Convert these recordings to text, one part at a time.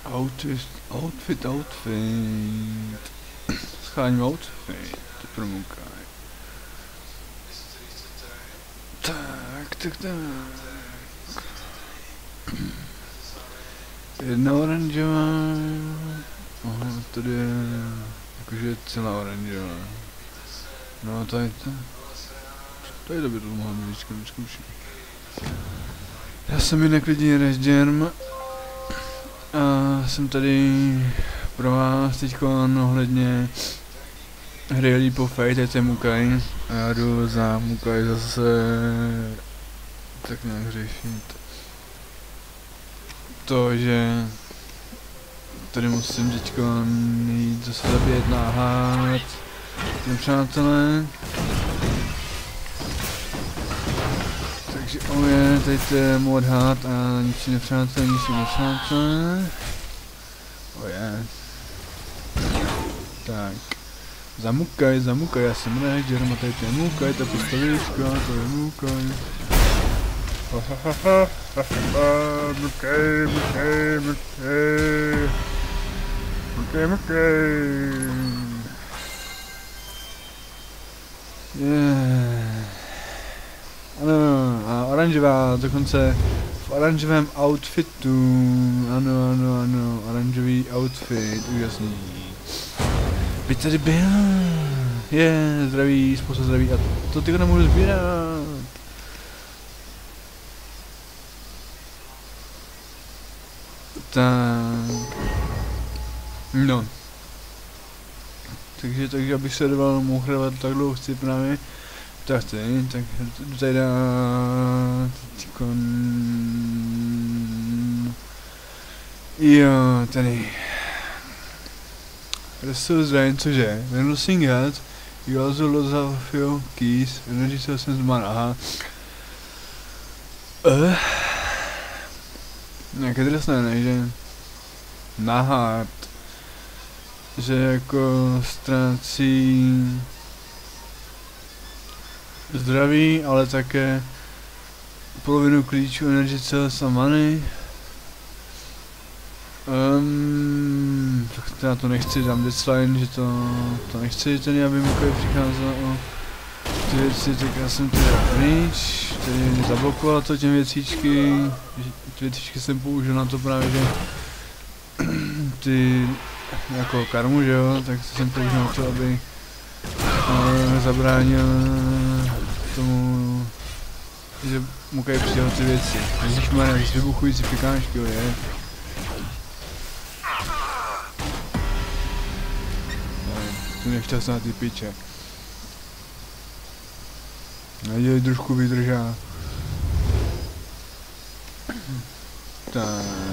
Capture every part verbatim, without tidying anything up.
Outfit, outfit, outfit. Scháním outfit, to promukaj. Tak, tak, tak. Jedna oranžová. Aha, tady je jakože celá oranžová. No tady to. Tady to by to mohla být vždycky vyzkoušet. Já jsem jinak lidi Rezgerm. A jsem tady pro vás teďko ohledně hry Leap of Faith, to je Mukaj. A já jdu za Mukaj zase tak nějak řešit to, že tady musím teďko jít zase zabít náhad nepřátelé. Takže on je, tady to je můj odhad a ničí nepřátelé, ničí nepřátelé. O je. Tak. Zamukaj, zamukaj, já jsem Rezger, a tady to je Mukaj, ta postavička, to je Mukaj. Hahaha, hahaha, Mukaj, Mukaj, Mukaj. Mukaj, Mukaj. Yeah. Ano, a oranžová, dokonce v oranžovém outfitu, ano, ano, ano, oranžový outfit, úžasný. By tady byl, je, zdraví, spousta zdraví a to tyko nemůžu sbírat. Tak, no. Takže, takže abych se doval mouchrovat tak dlouho chci právě. Tak tady, tak jdu tady dát teďko... Jo, tady. Resource drain, cože? When losing health, you also lose half of your keys, energy source and mana, aha. Uh. Nějaké drsné, ne, že? Nahard. Že jako ztrácí zdraví, ale také polovinu klíčů energy cells a money. Um, tak já to nechci, dám deadline, že to, to nechci tedy, aby Mukaj přicházel o ty věci, tak já jsem teda pryč, tedy zablokoval to těm věcíčky, ty věcíčky jsem použil na to právě, že ty jako karmu, že jo, tak jsem použil na to, aby uh, zabránil tomu, že Mukaj přijel ty věci. Ježišmarja, když vybuchující pikášky, jo, je. To nešťastná ty piče. Naděj trošku vydržá. Tak.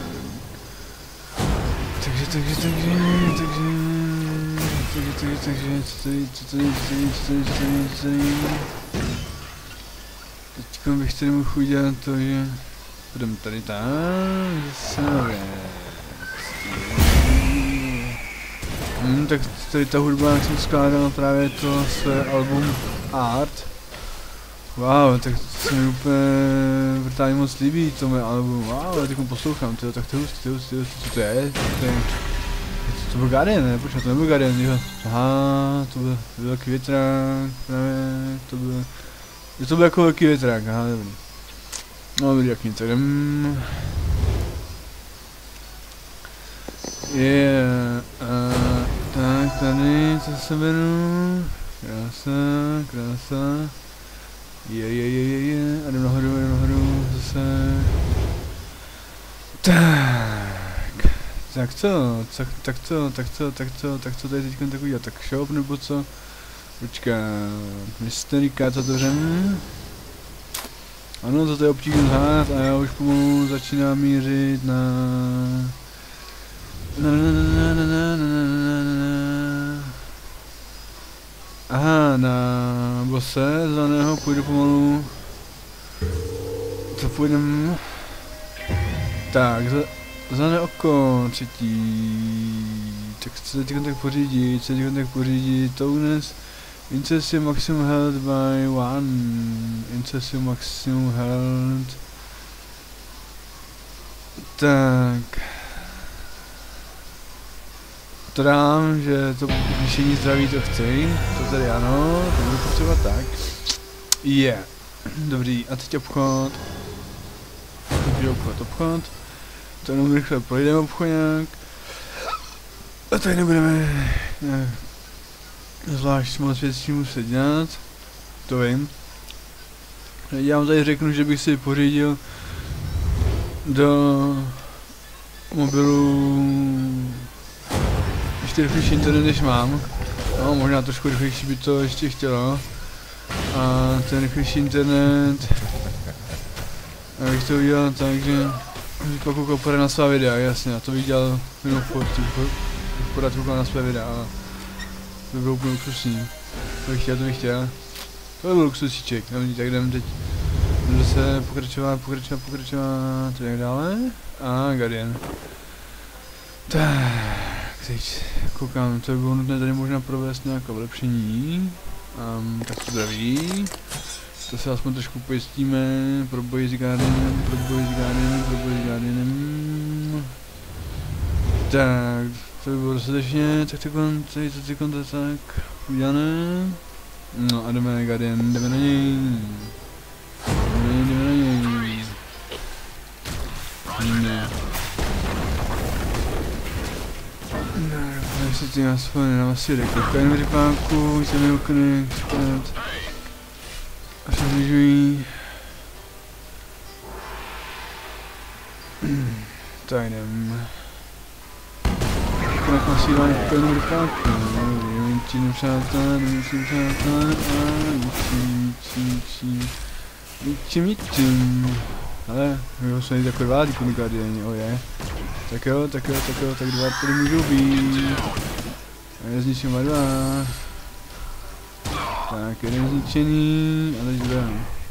Takže, takže, takže, takže, takže, takže, takže, co tady, co tady, co tady, co tady, co tady, co tady. Teďko bych tady mohl udělat to, že budeme tady tam, zase Hmm, tak tady ta hudba, jak jsem skládal právě to své album Art. Wow, tak se mi úplně vrtálně moc líbí to mé album. Wow, teď poslouchám, tyjo, tak to je hustý, to je hustý, co to je? To je... To byl Guardian, ne? Počkej, to nebyl Guardian, jo. Aha, to byl velký větrák, právě, to byl... To byl jako velký větrák, aha, dobrý. No, dobrý, jak nic, tak jdem... Yeah, uh, tak tady, co se beru, krása, krása, je, je, je, je, je, a jdem nahoru, jdem nahoru, zase, tak, tak co, tak, tak co, tak co, tak co, tak co tady teďka tak udělat, tak shop nebo co, počkat, mysterika, co to řeme, ano, toto je obtížný zhád a já už pomalu začínám mířit na... Na, na, na, na, na, na, na, na. Aha, na bose zeleného půjdu pomalu. Co půjdem? Tak, za, zelené oko, třetí. Tak co teď tak pořídit, co teď tak pořídit, to dnes. Incession maximum health by one. Incession maximum health. Tak. to dám, že to zvýšení zdraví to chci, to tady ano, to budu potřebovat tak. Je, yeah. Dobrý, a teď obchod. Dobrý obchod, obchod. To jenom rychle projdeme obchodňák. A tady nebudeme ne, zvlášť moc věcí muset dělat, to vím. Já vám tady řeknu, že bych si pořídil do mobilu ještě rychlejší internet, než mám. No, možná trošku rychlejší by to ještě chtělo. A ten rychlejší internet, abych to udělal tak, že bych pak koukal pořád na svá videa, jasně, a to bych dělal jenom fotky, pořád koukal na své videa, a to by bylo úplně luxusní. To bych chtěl, to bych chtěl. To by byl luxusíček, nevím, tak jdem teď zase pokračovat, pokračovat, pokračovat, tak dále. A Guardian. Tak, teď koukám, to by bylo nutné tady možná provést nějaké vylepšení. Um, tak to zdraví. To se aspoň trošku pojistíme pro boj s Guardianem, pro boj s Guardianem, pro boj s Guardianem. Tak, to by bylo dostatečně, tak takhle, tady to takhle, tak udělané. No a jdeme na Guardian, jdeme na něj. Jdeme, jdeme na něj. Ne. Ne, se ty aspoň na asi rekordka jenom rypáku, chceme okny, zpět. A se zbližují. Tak jdem. Konec nasílání jenom rypáku. Nevětší nepřátelé, nevětší nepřátelé a ničím, ničím, ničím. Ničím, ničím. Ale, my ho jsme jít jako dva díky Guardiani, oje. Tak jo, tak jo, tak jo, tak dva tady můžou být. A je zničím dva. Tak, jeden zničený, a teď dva.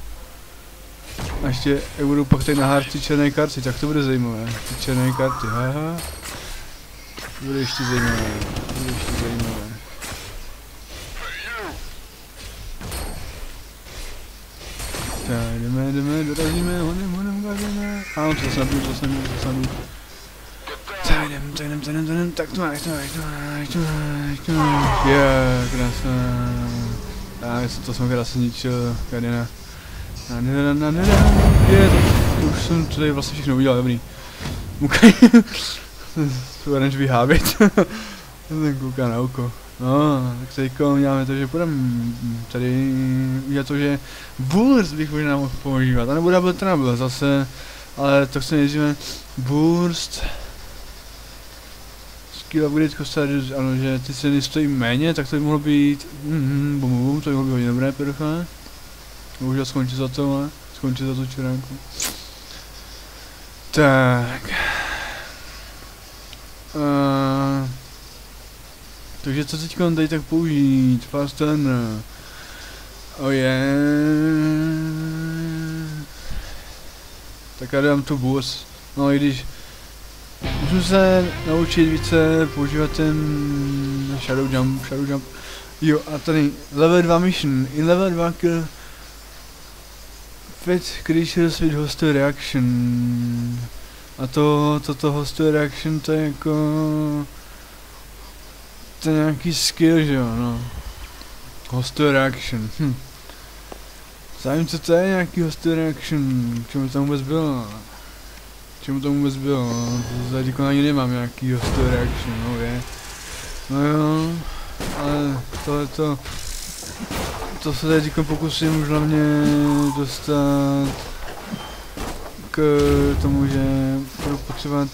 A ještě, jak budou pak tady na hárci černé karty, tak to bude zajímavé. Ty černé karty, haha. To bude ještě zajímavé, to bude ještě zajímavé. Tak, jdeme, jdeme, dorazíme, honem, honem, Guardiane. Ano, to se nabiju, to se nabiju, to se nabiju. Tak jdem, tak jdem, tak jdem, tak jdem, tak to máš, to máš, to máš, to máš, to máš. Je, krásná. Tak, to jsem krásně zničil, Guardiana. Na ne, na ne, je, to už jsem tady vlastně všechno udělal, dobrý. Mukaj. To oranž vyhábit. Ten kouká na oko. No, tak teďko děláme to, že půjdeme tady udělat to, že burst bych možná mohl používat, anebo double trouble zase, ale to chceme nejdříve burst. Skill upgrade costa, ano, že ty ceny stojí méně, tak to by mohlo být, mhm, bum, bum, to by mohlo být hodně dobré, perucha. Bohužel skončit za to, ale skončit za tu čuránku. Tak. Uh, takže co teď tady tak použít? Fast turn. Oh yeah. Tak já dám tu bus. No i když musím se naučit více používat ten shadow jump, shadow jump. Jo a tady level dva mission. In level dva kill fit creatures with hostile reaction. A to, toto hostile reaction, to je jako... To je nějaký skill, že jo, no. Hostile reaction, hm. Zájem, co to je nějaký hostile reaction, k čemu to vůbec bylo? K čemu to vůbec bylo, no? To tady jako ani nemám nějaký hostile reaction, no je. No jo, ale tohleto... To se tady pokusím už hlavně dostat k tomu, že budu potřebovat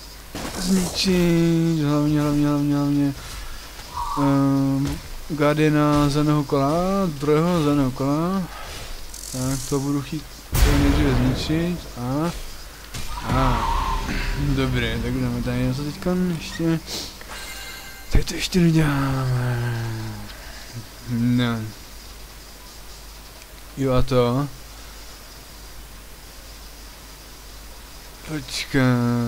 zničit hlavně, hlavně, hlavně, hlavně um, Guardiana zeleného kola, druhého zeleného kola. Tak to budu chtít nejdříve zničit a a dobré, tak jdeme tady něco teďka ještě, tak to ještě neděláme. No. Jo a to. Počkat.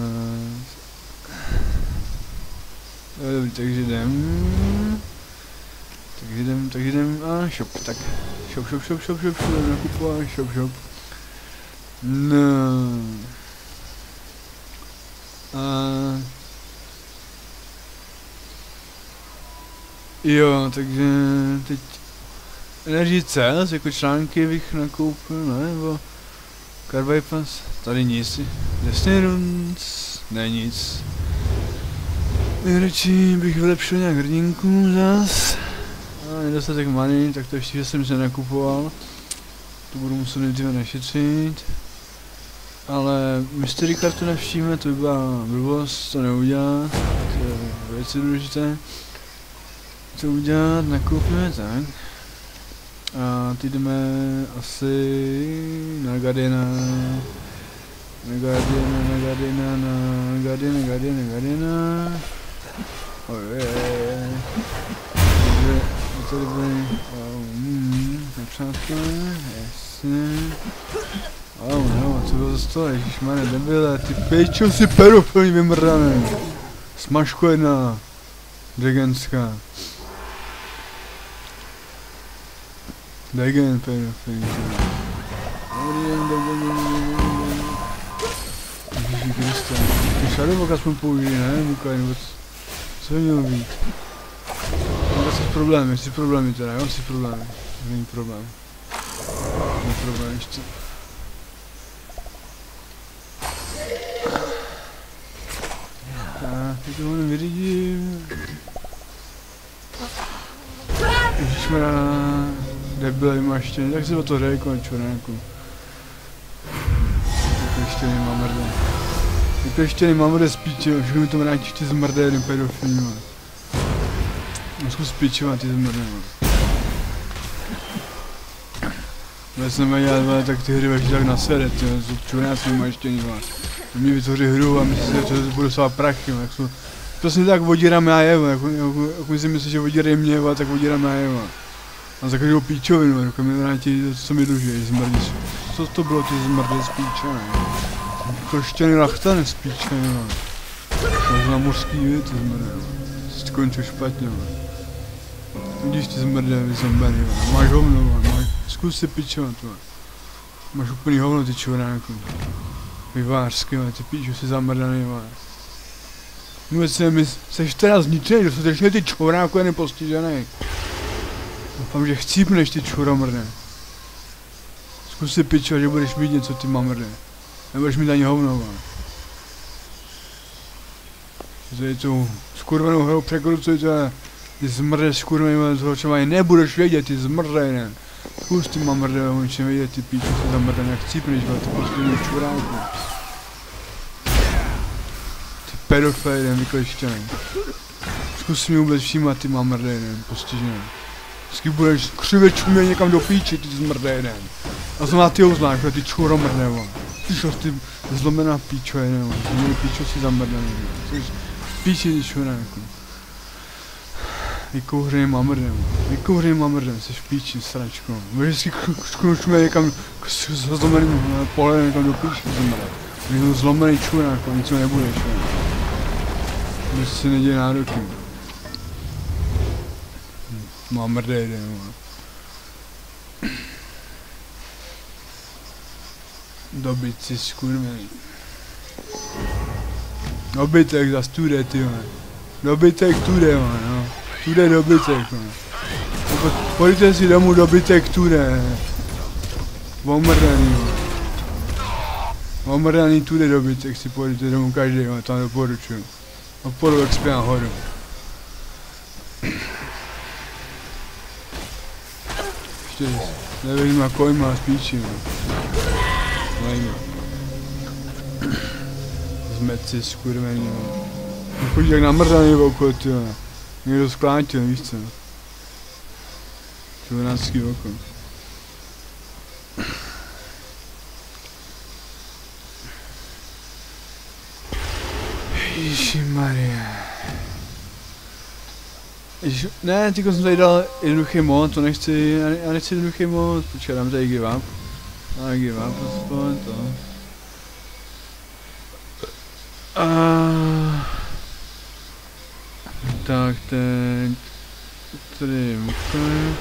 Dobrý, takže jdem. Takže jdem, takže jdem, a shop, tak. Shop, shop, shop, shop, shop, shop, nakupovat, shop, shop. No. A... Jo, takže teď Energy Cells, jako články bych nakoupil, ne, nebo Card Pass, tady nic, Destiny Runes, ne nic. Nejradši bych vylepšil nějak hrdinku zas, a nedostatek money, tak to ještě, že jsem se nakupoval, to budu muset nejdříve našetřit. Ale mystery kartu navštívíme, to by byla blbost, to neudělat, to je velice důležité. Co udělat, nakoupíme tak. A teď jdeme asi na Guardiana, na Guardiana, na Guardiana, na Guardiana, Guardiana, Guardiana. Ojej. Takže, tady byly, mm, nepřátelé, jasně. Oh no, co bylo za stole, ježišmarja, debile, ty pejčo si pedofilní vymrdaný. Smažko jedna, Degenská. Degen pedofilní. Dobrý den, Degen, Degen, Ježiši Kriste. Ty Shadowbox aspoň použij, ne, Mukaj, nebo co by mělo být? Mám asi problémy, jsi problémy teda, jo, jsi problémy. Není problém. Není problém ještě. Tak, teď to nevyřídím. Ježišmarja, debile vymaštěný, tak si o to řej, konečo, nějakou. Vykleštěný mamrde. Vykleštěný mamrde z píče, všechno mi to vrátí ty zmrdé jedním pedofilím. No zkus píčovat ty zmrdé. Když jsem dělat, tak ty hry vaši tak nasede, tyjo, jsou čurnáci vymaštěný. Mě vytvoří hru a myslím, že to budu svá prachy, jak jsou... Prostě tak vodírám já jeho, jako, jako, jako si myslím, že vodírají mě, tak vodírám já jeho. A za každou píčovinu, jako mi vrátí, co mi dluží, zmrdí. Co to bylo, ty zmrdí z píče, ne? Koštěný lachtany z píče, ne? To na mořský věc, zmrdí, jsi skončil špatně, ne? Vidíš ty zmrdí, vy zombený, ne? Máš hovno, ne? Máš... Zkus si píčovat, ne? Máš úplný hovno, ty čuráku. Vyvářský, ty píču si zamrdaný, ne? Vůbec se mi, seš teda zničený, dostatečně ty čuráku je nepostižený. Doufám, že chcípneš ty čuromrde. Zkus si pičovat, že budeš mít něco, ty mamrde. Nebudeš mít ani hovno, ne? Tady tu skurvenou hrou překrucujte, ty zmrde skurvený, toho čo mají, nebudeš vědět, ty zmrde, ne? Zkus ty mamrde, on čem vědět, ty píču si zamrdaný, jak chcípneš, ale ty postižený čuráku. Pedofil jeden vykleštěný. Zkus si mi vůbec všímat, ty mamrde jeden, postižený. Vždycky budeš křivě čumě někam do píči, ty zmrde jeden. A znamená ty ho znáš, ty čuromrde, vole. Ty šos, ty zlomená píčo jeden, vole. Ty píčo si zamrdaný, vole. Jsi píči, ty čuráku. Vykouřený mamrdem, vykouřený mamrdem, jsi v píči, sračko. Můžeš si čumě někam s zlomeným polem někam do píči, zmrde. Když jsi zlomený čurák, nic nebudeš, vole. Když si neděje nároky. Mám mrdé jde, no. Dobyt si skurvený. Dobytek za stude, ty vole. Dobytek tude, vole, no. Tude dobytek, vole. Pojďte si domů dobytek tude. Omrdaný, vole. Omrdaný tude dobytek si pojďte domů každý, vole, tam doporučuju. A půjdu jak spě nahoru. Ještě nevím na kolik má spíči, no. Zmeci skurvený, no. Chodí jak namrdaný v oko, tyjo. Někdo sklátil, víš co. Čurácký oko. Ježišmarja. Ježiš, ne, teďko jsem tady dal jednoduchý mod, to nechci, já nechci jednoduchý mod, počkej, dám tady give up. A give up, aspoň to. A... Tak teď... Tady mukaj.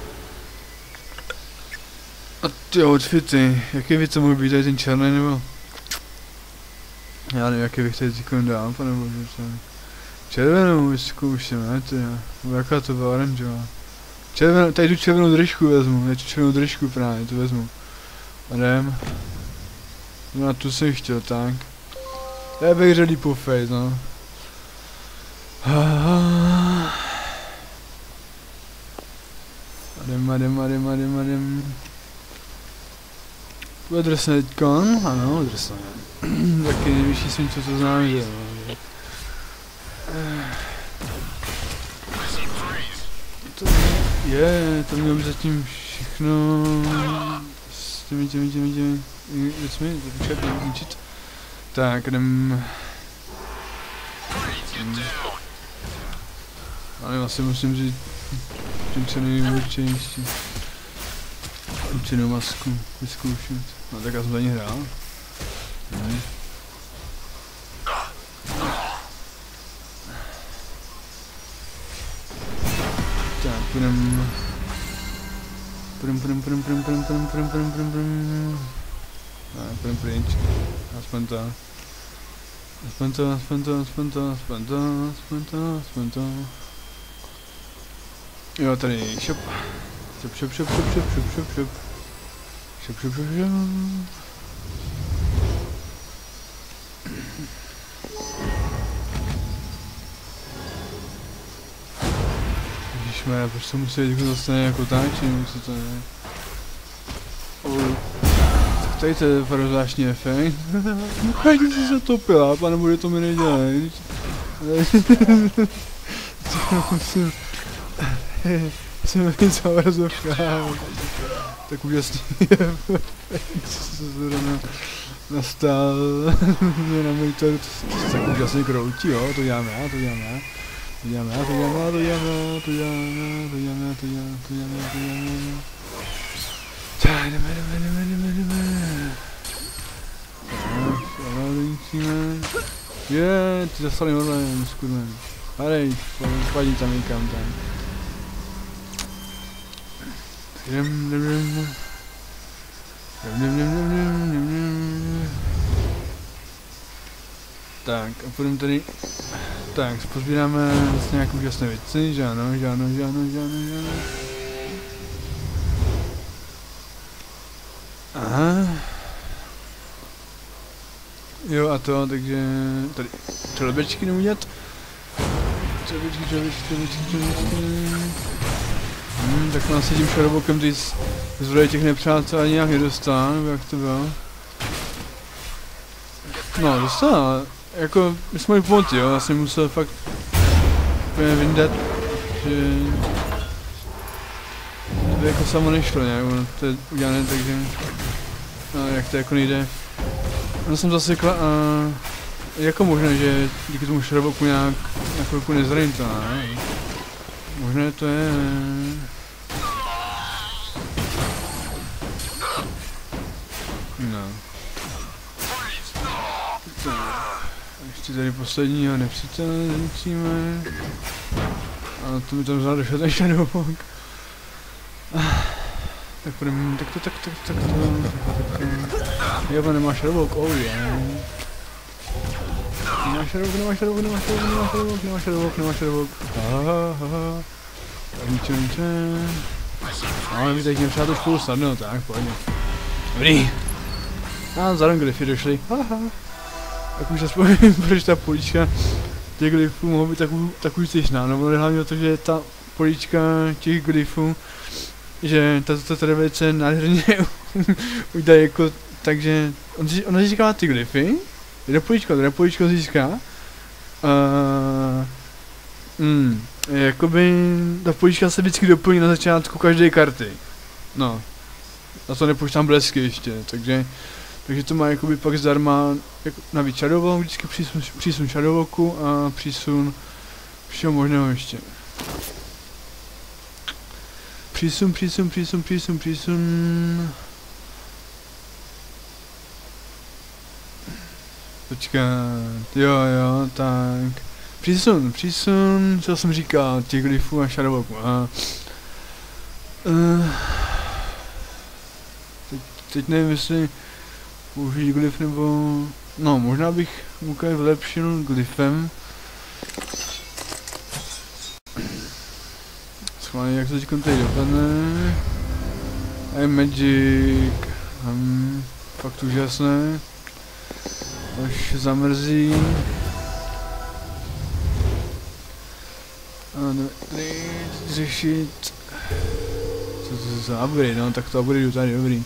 A ty outfity, jaký věc to může být, tady ten černý nebo? Já nevím, jaký bych tady teďko dál, pane bože, co? Červenou vyzkoušíme, to je. Jaká to byla oranžová. Červenou, tady tu červenou držku vezmu, tady tu červenou držku právě, tu vezmu. A jdem. No a tu jsem chtěl, tak. To je vyhřelý pofejt, no. A jdem, a jdem, a jdem, a jdem, a jdem. Bude drsné teďkon? Ano, drsné. Taky nejvyšší svým, co to znám, že to je, to mělo být zatím všechno s těmi, těmi, těmi, těmi věcmi, to počkat, budu učit. Tak, jdem... Hmm. Ale asi musím říct, tím co nejurčenější. Určenou masku vyzkoušet. No tak já jsem za ní hrál. Hmm. Tak, půjdem... Půjdem, půjdem, půjdem, půjdem, půjdem, půjdem, půjdem, půjdem, půjdem, půjdem... Tak, půjdem pryč. Aspoň to. Aspoň to, aspoň to, aspoň to, aspoň to, aspoň to, aspoň to. Jo, tady, šup. Šup, šup, šup, šup, šup, šup, šup, šup. Šup, šup, šup, šup. Ježišmarja, proč to musí jít zase nějak otáčení, co to je? Oh. Tak tady to je fakt zvláštní efekt. Chajdi si se topila, panebo že to mi nedělej. Musím... Jsem víc obrazovka. Tak úžasný efekt, co se zrovna nastal. Na monitoru to se tak úžasně kroutí, jo, to dělám já, to dělám já. To dělám já, to dělám já, to dělám já, to dělám já, to dělám já, to dělám já, to dělám já, to dělám já. Tak, jdeme, jdeme, jdeme, jdeme, jdeme. Tak, zavádejíme. Je, ty zastali normálně, skurven. Hadej, spadí tam někam tam. Jdem, jdem, jdem. Jdem, jdem, jdem, jdem, jdem, jdem. Tak, a půjdeme tady. Tak, pozbíráme zase nějaké úžasné věci, že ano, že ano, že ano, že ano, že ano. Aha. Jo a to, takže tady čelebečky neudělat. Čelebečky, čelebečky, čelebečky, čelebečky. Hmm, tak nás se tím šarobokem ty zdroje těch nepřátel ani nějak nedostal, nebo jak to bylo? No, dostal, jako, my jsme jich pomoci, jo, já jsem musel fakt úplně vyndat, že to by jako samo nešlo nějak, ono to je udělané, takže, no, jak to jako nejde. No jsem zasekla a jako možné, že díky tomu šroboku nějak na chvilku nezraním to, ne? Možné to je... No. Ještě tady posledního nepřítele zničíme. A to mi tam vzal došel ten šedobok. Tak půjdeme, tak to, tak to, tak to, tak to. Jo, nemá šedobok, oh yeah. Nemá šedobok, nemá šedobok, nemá šedobok, nemá šedobok, nemá šedobok, nemá šedobok. Haha, haha. Tak niče, niče. No, my teď nepřátel spolu snadno, tak pojďme. Dobrý. A zároveň glyfy došly, haha. Tak už aspoň proč ta políčka těch glyfů mohou být takovou, takovou styčná, no ono hlavně o to, že ta políčka těch glyfů, že ta to tady velice nádherně udělá jako, takže on, ona získá ty glyfy, jde políčko, teda políčko získá, uh, mm, jakoby ta políčka se vždycky doplní na začátku každé karty, no, na to nepočítám blesky ještě, takže Takže to má jakoby pak zdarma jako navíc šadovou, vždycky přísun, přísun šadovoku a přísun všeho možného ještě. Přísun, přísun, přísun, přísun, přísun. Počkat, jo, jo, tak. Přísun, přísun, co jsem říkal, těch glyfů a šadovoku. A, uh, teď, teď nevím, jestli použít glyf nebo... No, možná bych mu vylepšil glyfem. schválně, jak to teď tady dopadne. A je Magic. Um, fakt úžasné. Až zamrzí. Ano, tady řešit. Co to za upgrade, no, tak to upgrade tady dobrý.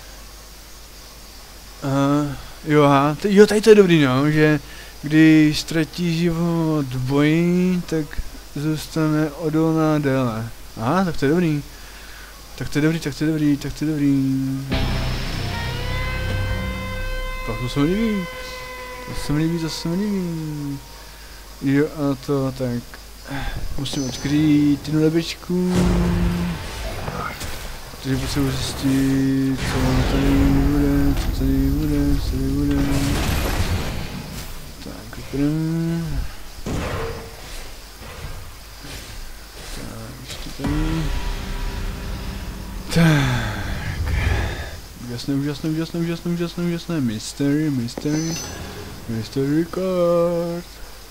Uh, jo, aha, jo, tady to je dobrý, no, že když ztratí život v boji, tak zůstane odolná déle. Aha, tak to je dobrý. Tak to je dobrý, tak to je dobrý, tak to je dobrý. Tak to se mi líbí. To se mi líbí, to se mi líbí. Jo, a to tak. Musím odkrýt jednu lebičku. Takže potřebuji zjistit, co tady bude, co tady bude, co tady bude. Tak, první. Tak, ještě tady. Tak. Úžasné, úžasné, úžasné, úžasné, úžasné, úžasné. Mystery, mystery. Mystery card.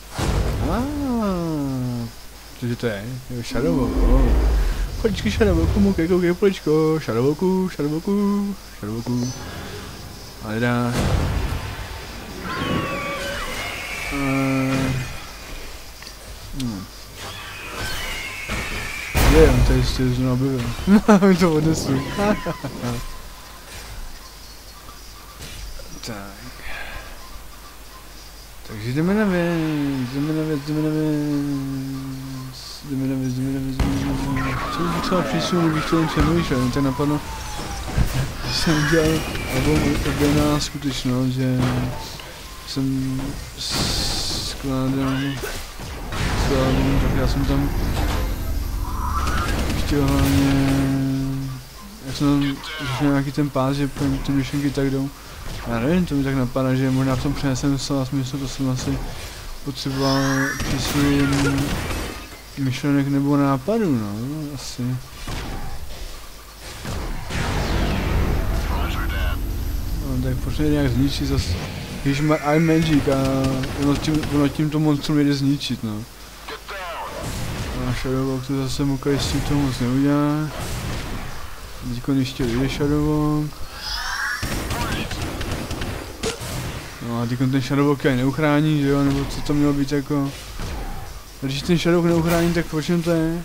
Ah, cože to je? Jo, Shadowwalk, oh. Poličky Shadowwalku, koukej, koukej, poličko. Shadowwalku, Shadowwalku, Shadowwalku. A teda. Uh, hmm. Je, on tady ještě znovu objevil. Mi to odnesu. Tak. Takže jdeme na věc, jdeme na věc, jdeme na věc, jdeme na věc, jdeme na věc, jdeme na věc. Co bych třeba přísun, bych to jen přemýšlel, jen tak napadlo. Jsem udělal album oblíbená skutečnost, že jsem skládal svůj album, tak já jsem tam chtěl hlavně, jak jsem tam nějaký ten pás, že ty myšlenky tak jdou. Já nevím, to mi tak napadá, že možná v tom přenesem slova smysl, to jsem asi potřeboval přísun myšlenek nebo nápadů, no, asi. No, tak potřebuje nějak zničit zase, když má I Magic a ono tím, ono tím to monstrum jde zničit, no. A Shadowwalk to zase Mukai s tím to moc neudělá. Teďko ještě vyjde Shadowwalk. No a teď ten Shadowwalk ani neuchrání, že jo, nebo co to mělo být jako... Když ten Shadowwalk neuchrání, tak po čem to je?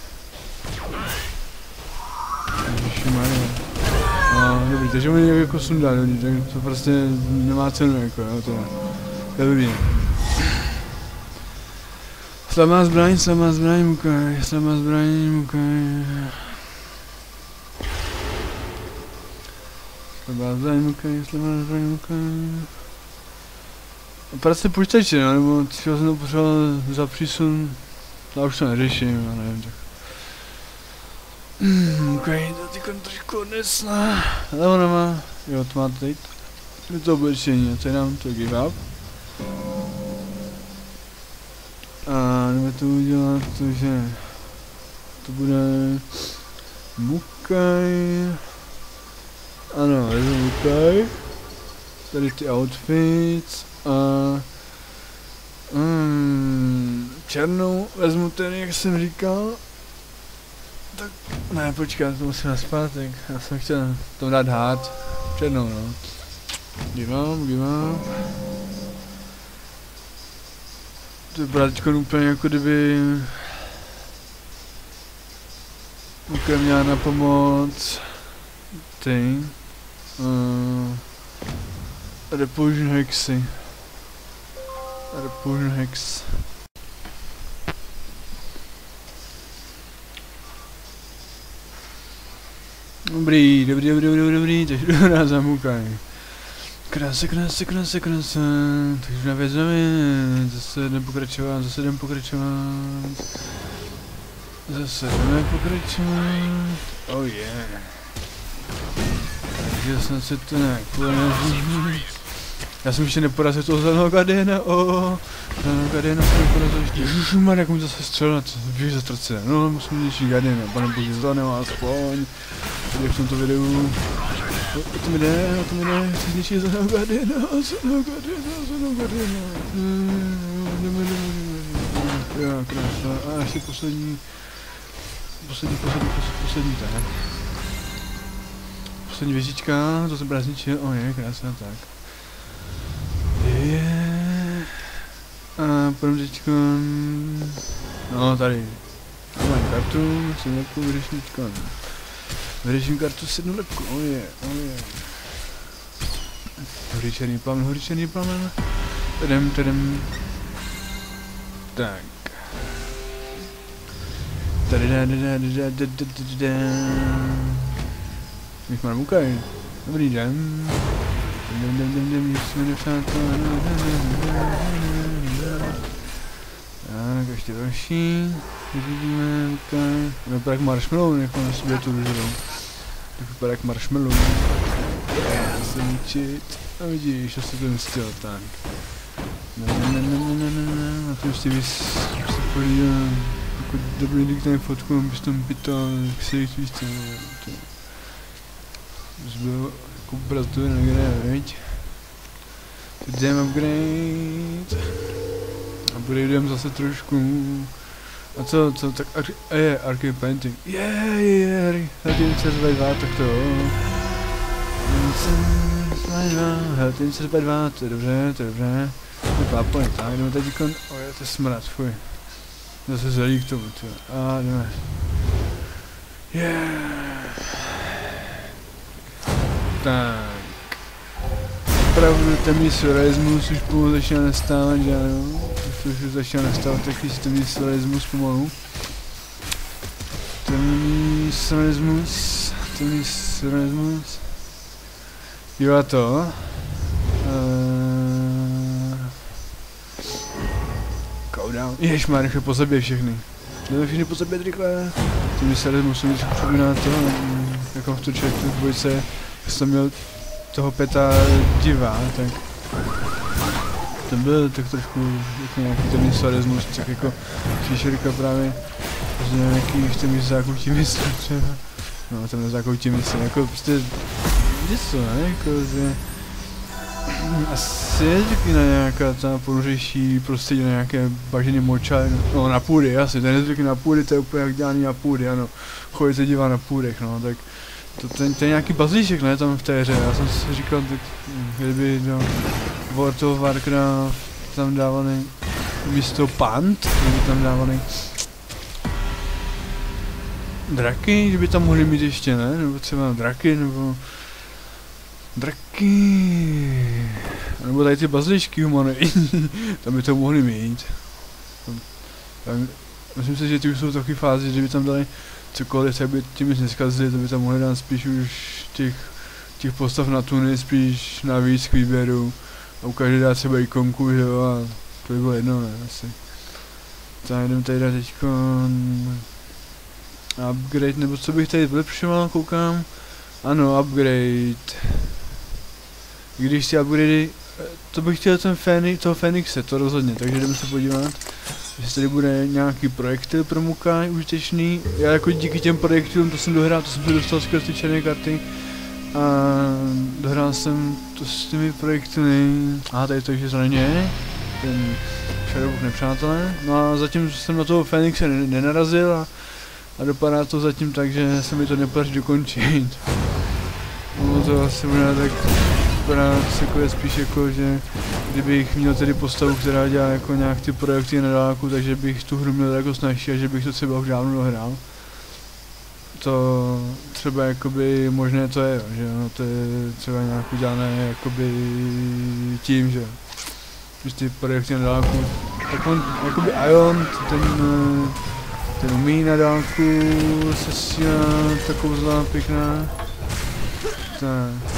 Ježišmarja. No dobrý, takže mi někdo jako sundá lidi, tak to prostě nemá cenu jako, jo, teda. To je blbý. Slabá zbraň, slabá zbraň, Mukai, slabá zbraň, Mukai. Slabá zbraň, Mukai, slabá zbraň, Mukai. Práce počítače, no, nebo třeba jsem to potřeboval za přísun, já už to neřeším, já nevím, tak. Hmm, ok, to teďka trošku odnesla, ale ona má, jo, to má teď, je to oblečení, a tady dám to give up. A jdeme to udělat, takže to bude Mukai, ano, vezmu Mukai, tady ty outfits. A mm, černou vezmu ten, jak jsem říkal. Tak ne, počkat, to musím naspátek. Já jsem chtěl tomu dát hard. Černou, no. Dívám, dívám. To vypadá teďko úplně jako kdyby Mukai měla na pomoc ty uh, Repulsion Hexy. Repulsion Hex. Dobrý, dobrý, dobrý, dobrý, dobrý, takže dobrá za Mukai. Krása, krása, krása, krása. Takže na věc na věc. Zase jdem pokračovat, zase jdem pokračovat. Zase jdeme pokračovat. Oh yeah. Takže snad se to nějak podaří. Já jsem ještě neporazil toho zeleného Guardiana, o, zeleného Guardiana jsem neporazil ještě, ježišmar, jak mu zase střelat, běž za trce, no musím nější Guardiana, pane bože, zeleného aspoň, tady v tomto videu, o, o tom jde, o tom jde, chci zničit zeleného Guardiana, zeleného Guardiana, zeleného Guardiana, jdeme, jdeme, jdeme, jo, krása, a ještě poslední, poslední, poslední, poslední, poslední, tak. Poslední věžička, to jsem právě zničil, o je, krásná, tak. Je. A půjdeme teďko, no tady. Mám kartu, sednu lepku, vyřeším teďko. Vyřeším kartu, sednu lepku, o je, o je. Hoří černý plamen, hoří černý plamen. Tadem, tadem. Tak. Tady da da da da da da da da. Mich mal Mukaj. Dobrý den. Jdem, jdem, jdem, jdem, jsme nepřátelé. Tak, ještě další. Vidíme, Mukaj. To vypadá jak marshmallow, nechám na sobě tu růžovou. To vypadá jak marshmallow. Já se ničit. A vidíš, co se to myslel, tak. Ne, ne, ne, ne, ne, ne, ne, na to ještě bys se podíval. Pokud dobrý lidi tady fotku, bys tam pytal, jak se jich víš, co to... Už byl jako brazdu na hře, veď? Teď jdem upgrade. A upgradeujeme zase trošku. A co, co, tak ar je, arcade painting. Je, je, je, hledím C S dva, tak to jo. Hledím C S dva, to je dobře, to je dobře. Klápoj, tak jdeme teď kon... O, je to smrad, fuj. Zase zelí k tomu, tyjo. A jdeme. Yeah. Tak. Opravdu temný surrealismus už pomalu začíná nastávat, že ano. Už už začíná nastávat takový temný surrealismus pomalu. Temný surrealismus, temný surrealismus. Jo a to. Uh, Countdown. Ježmar, rychle po sobě všechny. Jdeme všechny po sobě rychle. Temný surrealismus mi trošku připomíná to, jako v tu čertu v dvojce. Jsem měl toho peta divá, tak ten byl tak trošku jako nějaký temný surrealismus, tak jako příšerka právě z nějakých temných zákoutí mysl třeba. No, temné zákoutí mysl, jako prostě něco, ne, jako že asi je taky na nějaká ta ponořejší prostředí, na nějaké bažiny moča, no na půdy, jasně, ten nezvyklý na půdy, to je úplně jak dělaný na půdy, ano, chodit se dívá na půdech, no, tak to, ten, ten nějaký bazlíček, ne, tam v té hře, já jsem si říkal, tak kdyby do World of Warcraft tam dávaný místo pant, kdyby tam dávaný draky, kdyby tam mohli mít ještě, ne, nebo třeba draky, nebo draky, nebo tady ty bazličky humanoidní, tam by to mohli mít. Tam, tam, myslím si, že ty už jsou v takové fázi, že by tam dali cokoliv, tak by tím neskazili, to by tam mohli dát spíš už těch, těch postav na tuny, spíš navíc k výběru. A u každé dát třeba ikonku, že jo, a to by bylo jedno, ne, asi. Tak jdem tady dát teďko upgrade, nebo co bych tady vylepšoval, koukám. Ano, upgrade. Když si upgrade, to bych chtěl ten Fénix, toho Fénixe, to rozhodně, takže jdeme se podívat. Jestli tady bude nějaký projektil pro Mukaj užitečný. Já jako díky těm projektilům to jsem dohrál, to jsem se dostal skrz ty černé karty. A dohrál jsem to s těmi projektily. Aha, tady to ještě zraně. Ten Shadowbook nepřátelé. No a zatím jsem na toho Fénixe nenarazil a, a dopadá to zatím tak, že se mi to nepodaří dokončit. No to asi bude tak vypadá takové spíš jako, že kdybych měl tedy postavu, která dělá jako nějak ty projekty na dálku, takže bych tu hru měl jako snažší a že bych to třeba už dávno dohrál. To třeba jakoby možné to je, že no, to je třeba nějak udělané jakoby tím, že když ty projekty na dálku, tak on jakoby Ion, ten, ten umí na dálku se síla takovou zlá pěkná. Tak.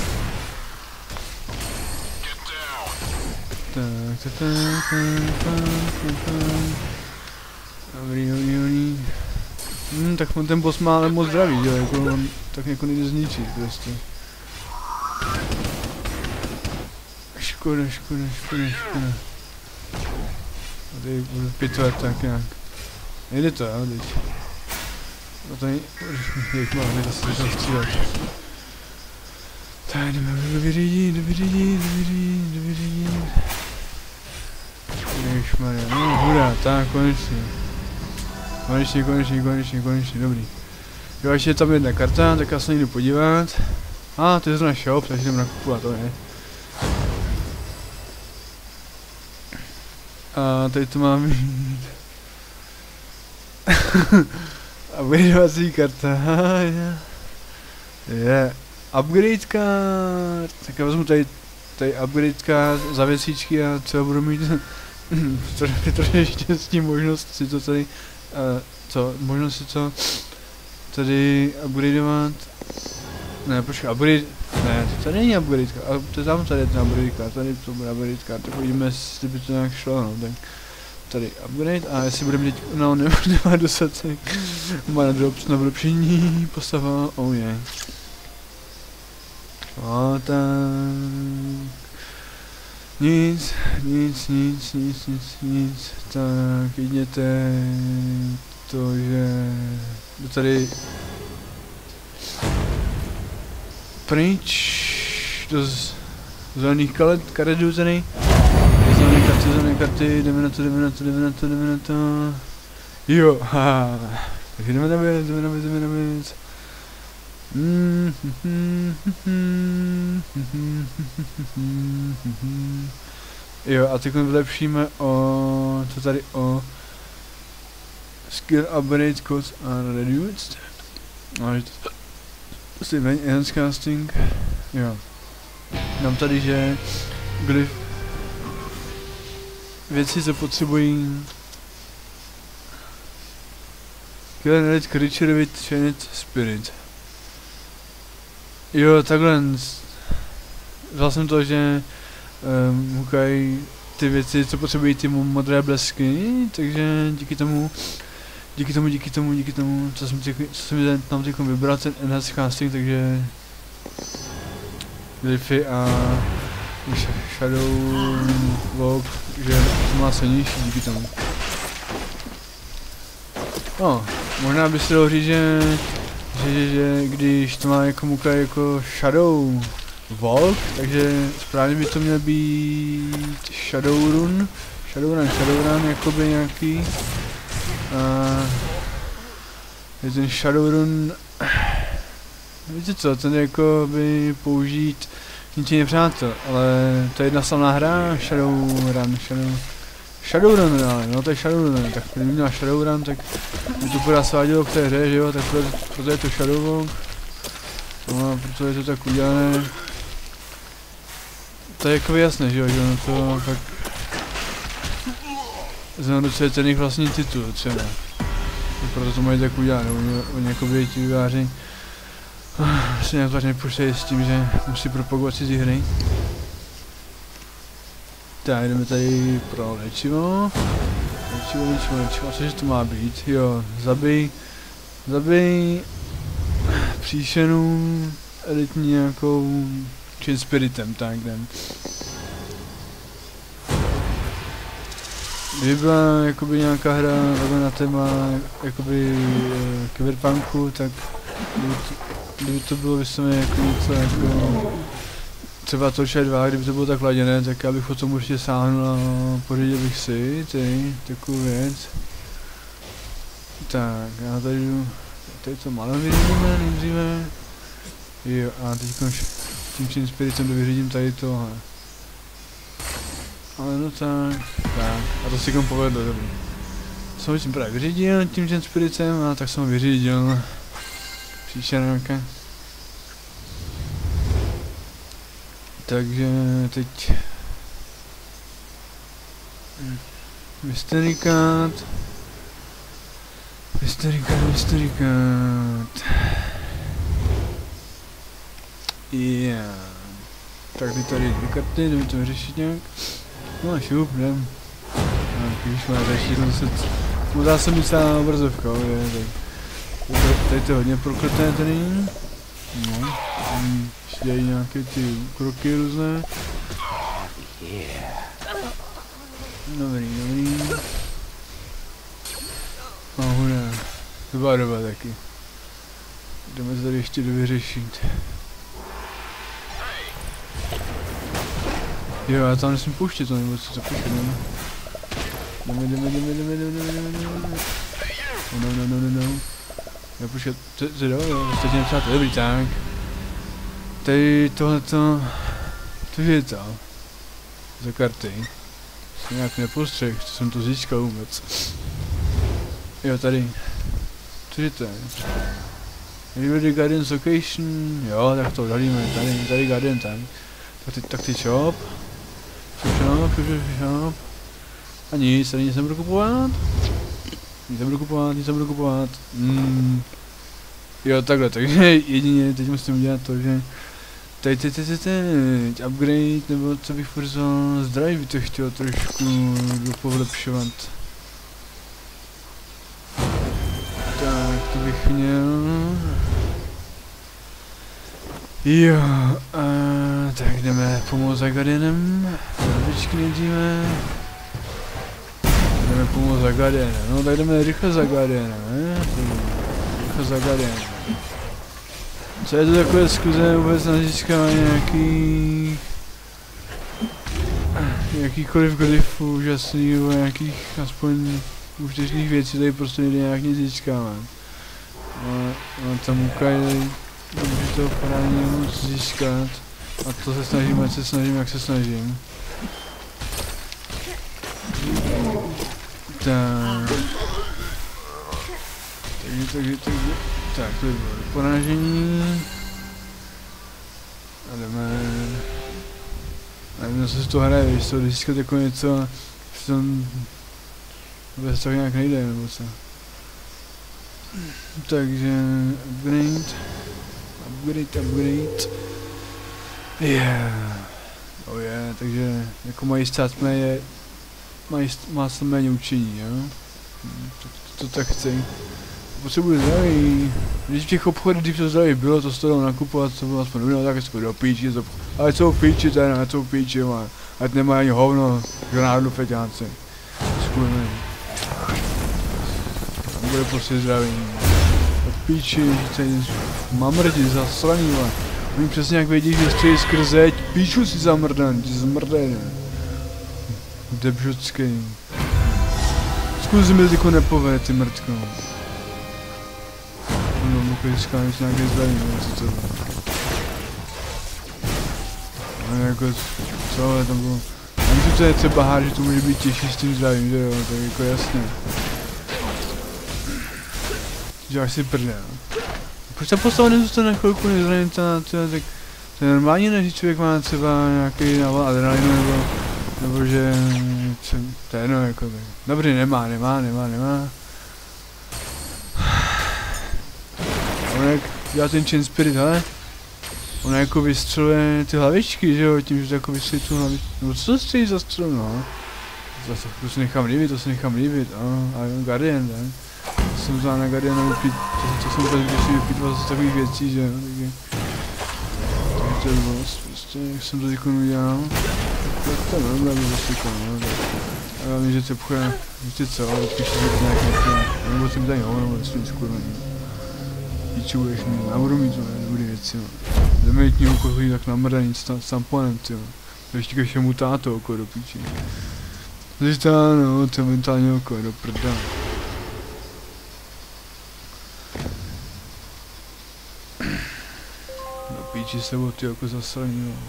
Tak, tak, tak, tak, tak, tak. Dobrý, dobrý, dobrý. Hm, tak ten boss má ale moc zdraví, jo, jako on tak jako nejde zničit prostě. Škoda, škoda, škoda, škoda. A tady budu pitvat tak nějak. Nejde to, jo, teď. A tady, jak mám, nejde se začal střílet. Tak jdeme do vyřídit, do vyřídit, do vyřídit, do vyřídit. Ježišmarja, no hurá, tak konečně. Konečně, konečně, konečně, konečně, dobrý. Jo, ještě je tam jedna karta, tak já se jdu podívat. A, ah, to je zrovna shop, takže jdem nakupovat, to je. A tady to mám mít. Upgradeovací karta, je. Yeah. Upgrade card. Tak já vezmu tady, tady upgrade card za věcičky a třeba budu mít trošku štěstí možnost si to tady, uh, co, možnost si to tady upgradeovat. Ne, počkej, upgrade, ne, to tady není upgrade card, to je tam tady je ten upgrade card, tady to bude upgrade card, tak uvidíme, jestli by to nějak šlo, no, tak tady upgrade a jestli budeme teď, no, nemá dostatek, má na drops, na vylepšení, postava, oh yeah. A tak, nic, nic, nic, nic, nic, nic, tak vidíte to, že tady pryč do zelených karet jdu tady, zelené karty, zelené karty, jdeme na to, jdeme na to, jdeme na to, jdeme na to, jo, haha, takže jdeme na věc, jdeme na věc, jdeme na věc. Jo, a teď vylepšíme o, to tady o skill upgrade costs are reduced. No, to, to si veň enhance casting, jo. Dám tady, že glyph věci, co potřebují kill creature with chained spirit. Jo, takhle, vzal jsem to, že um, hukají ty věci, co potřebují ty modré blesky, takže díky tomu, díky tomu, díky tomu, díky tomu, co jsem, těk, co jsem tam teď vybral, ten enhance casting, takže glyphy a shadow walk, že to má silnější díky tomu. No, možná by se dalo říct, že Že, že, že když to má jako muka jako Shadow Walk, takže správně by to měl být Shadowrun, Shadowrun, Shadowrun, jakoby nějaký. A je ten Shadowrun, víte co, ten jako by použít ničí nepřátel, ale to je jedna samá hra, Shadowrun, Shadow, Shadowrun, ale no to je Shadowrun, tak kdyby měla Shadowrun, tak by to pořád svádělo v té hře, že jo, tak proto, proto je to Shadowwalk, no a proto je to tak udělané, to je jako jasné, že jo, že ono to tak zhodnocuje ten jejich vlastní titul třeba, proto to mají tak udělané, oni, oni jakoby ti výváři se nějak vážně počítají s tím, že musí propagovat cizí hry. Tak, jdeme tady pro léčivo. Léčivo, léčivo, léčivo. Cože to má být? Jo, zabij. Zabij příšenu elitní nějakou chain spiritem, tak jdem. Kdyby byla jakoby nějaká hra na téma jakoby e, cyberpunku, tak kdyby to, kdyby to bylo vysloveně jako něco jako třeba Torchlight dva, kdyby to bylo tak laděné, tak já bych o tom určitě sáhnul a pořídil bych si ty, takovou věc. Tak, já tady jdu, tady to malé vyřídíme nejdříve. Jo, a teď tím chain spiritem dovyřídím tady tohle. Ale no tak, tak, a to si kom povedlo, dobrý. Jsem jsem právě vyřídil tím chain spiritem a tak jsem ho vyřídil. Příšernáka. Takže teď mystery card, mystery card, mystery card. Yeah. Tak ty tady dvě karty, jdeme to vyřešit nějak. No a šup, jdem. Tak když má řešit, no se udá se mi celá obrazovka, je, tak. Tady to je hodně prokleté tady. No, tam dělají nějaké ty kroky různé. Dobrý, dobrý. A hurá. Dobrá doba taky. Jdeme tady ještě dovyřešit. Jo, já tam nesmím pouštět to, nebo co to pouštět, jdeme. Jdeme, jdeme, jdeme, jdeme, jdeme, jdeme, jdeme, jdeme. No, no, no, no, no. Jo, počkat, to je jo, jo, ostatně nepřátel, dobrý, tak. Tady tohleto, to je to. Za karty. Jsem nějak nepostřeh, co jsem to získal vůbec. Jo, tady. Co je to? Ready Guardians Location, jo, tak to dalíme, tady, tady Guardian, tak. Tak ty, tak ty shop. Shop, shop, shop. A nic, tady nic nebudu kupovat. Nic nebudu kupovat, nic nebudu kupovat. Mm. Jo, takhle, takže jedině teď musím udělat to, že teď, teď, teď, teď, upgrade, nebo co bych pozval, zdraví by to chtěl trošku polepšovat. Tak, to bych měl. Jo, a tak jdeme pomoct za Guardianem. Vždycky nejdříve. Jdeme pomoct za Guardianem, no tak jdeme rychle za Guardianem, ne? Rychle za Guardianem. Co je to takové zkuze vůbec na získávání nějakých... jakýkoliv glyfů úžasných, nebo nějakých aspoň užitečných věcí, tady prostě nejde nějak nic získávat. No, no tam ukají, může to parádně moc získat. A to se snažím, ať se snažím, jak se snažím. Tak. Takže, takže, takže. Tak, to je bylo porážení. A jdeme... Nevím, co se to hraje, když to získat jako něco, že tam... Vůbec tak nějak nejde, nebo co. Takže... Upgrade... Upgrade, upgrade... Yeah... Oh yeah, takže jako mají stát méně... Mají má se méně učení, jo? To, to, to tak chci. Potřebuji zdraví. Když v těch obchodech, když to zdraví bylo, to stalo nakupovat, co bylo aspoň dobré, tak to do píči, to... Ale jsou píči tady, ale jsou píči, man. Ať nemají ani hovno, granádlu feťáci. Skurvený. Tam bude prostě zdraví. Do píči, že tady mamrdi, zasraný, man. Oni přesně jak vědí, že střejí skrze, píču si zamrdan, ti zmrdej, debžocký. Zkus mi jako nepovede, ty mrtko. No, mohl získat něco nějaké zdraví, nebo co to bylo. Ale jako, co, ale tam bylo... Já myslím, že to je třeba hár, že to může být těžší s tím zdravím, že jo, tak jako jasně. Že až si prdě, no. Proč ta postava nezůstane na chvilku nezranitelná, tak... To je normální, než člověk má třeba nějaký nával adrenalinu, nebo... Nebo že... To je jedno, jako tak. Dobrý, nemá, nemá, nemá, nemá. On jak dělá ten chain spirit, hele? On jako vystřeluje ty hlavičky, že jo, tím, že to jako vystřelí tu hlavičku. Nebo co to střelí za střel, no? To, to, to si nechám líbit, to si nechám líbit, a jo, Guardian, tak? To jsem vzal na Guardiana vypít, to, to jsem tady vždycky vypítval z takových věcí, že jo, takže... Takže to je dost, prostě, jak jsem to teď udělal. Tak to je dobré, aby zasvětlo, no, tak. A já vím, že to půjde, víte co, ale spíš si to nějak nechtěl, nebo jsem tady hovno, nebo jsem skurvený. Píču budeš mít, já budu mít, ne, dobrý věci, no. Jdeme jít něho chodí tak namrdaný s tamponem, jo. To ještě ke všemu táto oko do píči. Takže to ano, to je mentální oko, do prda. Do píči se o ty oko zasraný, jo.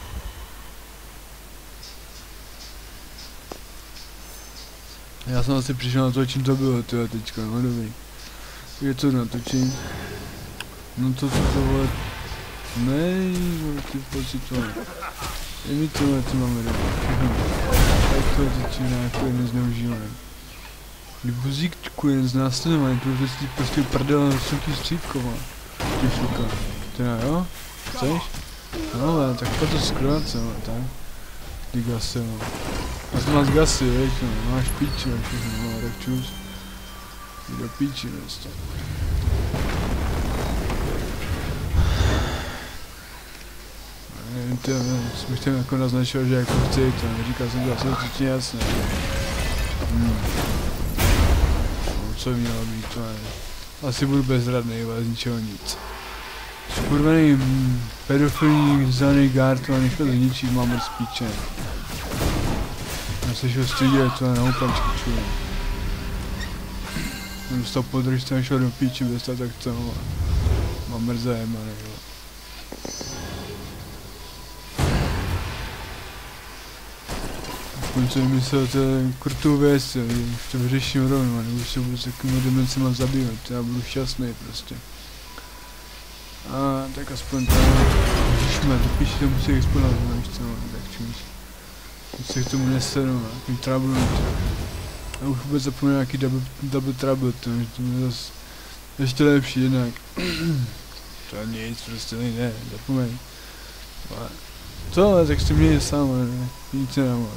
Já jsem asi přišel na to, čím to bylo, tyjo, teďka, no dobrý. Je to natočím. No to co to vole... Nej, vole, ty pocit vole. Je mi to vole, ty máme dobře. Tak to teď nějakou je nezneužívaný. Libuzíku je znásledovaný, protože si prostě prdel na vysoký střívko, vole. Ty šuka. Teda jo? Chceš? No vole, tak pojď to skrovace, vole, tak. Ty gasy, vole. A to máš gasy, víš, no, máš píči, máš všechno, vole, tak čus. Jdi do píči, město. Nevím, ty, bych tam jako naznačil, že jako chci, to neříkal jsem to asi určitě jasné. Hmm. No, co by mělo být, to je... Asi budu bezradný, ale z ničeho nic. Skurvený mm, pedofilní zelený gard, ale nechal zničit, mám mrz píče. Já se šel střídět, to je na houpačku, čujem. Jsem z toho podržce šel do píči, bez toho tak to, vole. Mám mrze jemaný, vole. Aspoň jsem myslel, to je krutou věc, jo, už to vyřeším rovnou, nebo už se budu s takovými demencima zabývat, já budu šťastný prostě. A tak aspoň tam, ježišme, to píši to musí exponovat, no, víš co, tak čumíš. Už se k tomu neseru, nějaký trouble, a už vůbec zapomněl nějaký double, double trouble, to, že to je zase ještě lepší jinak. To nic, prostě nejde, zapomeň. Co, tak si měj sám, ne, nic nemá.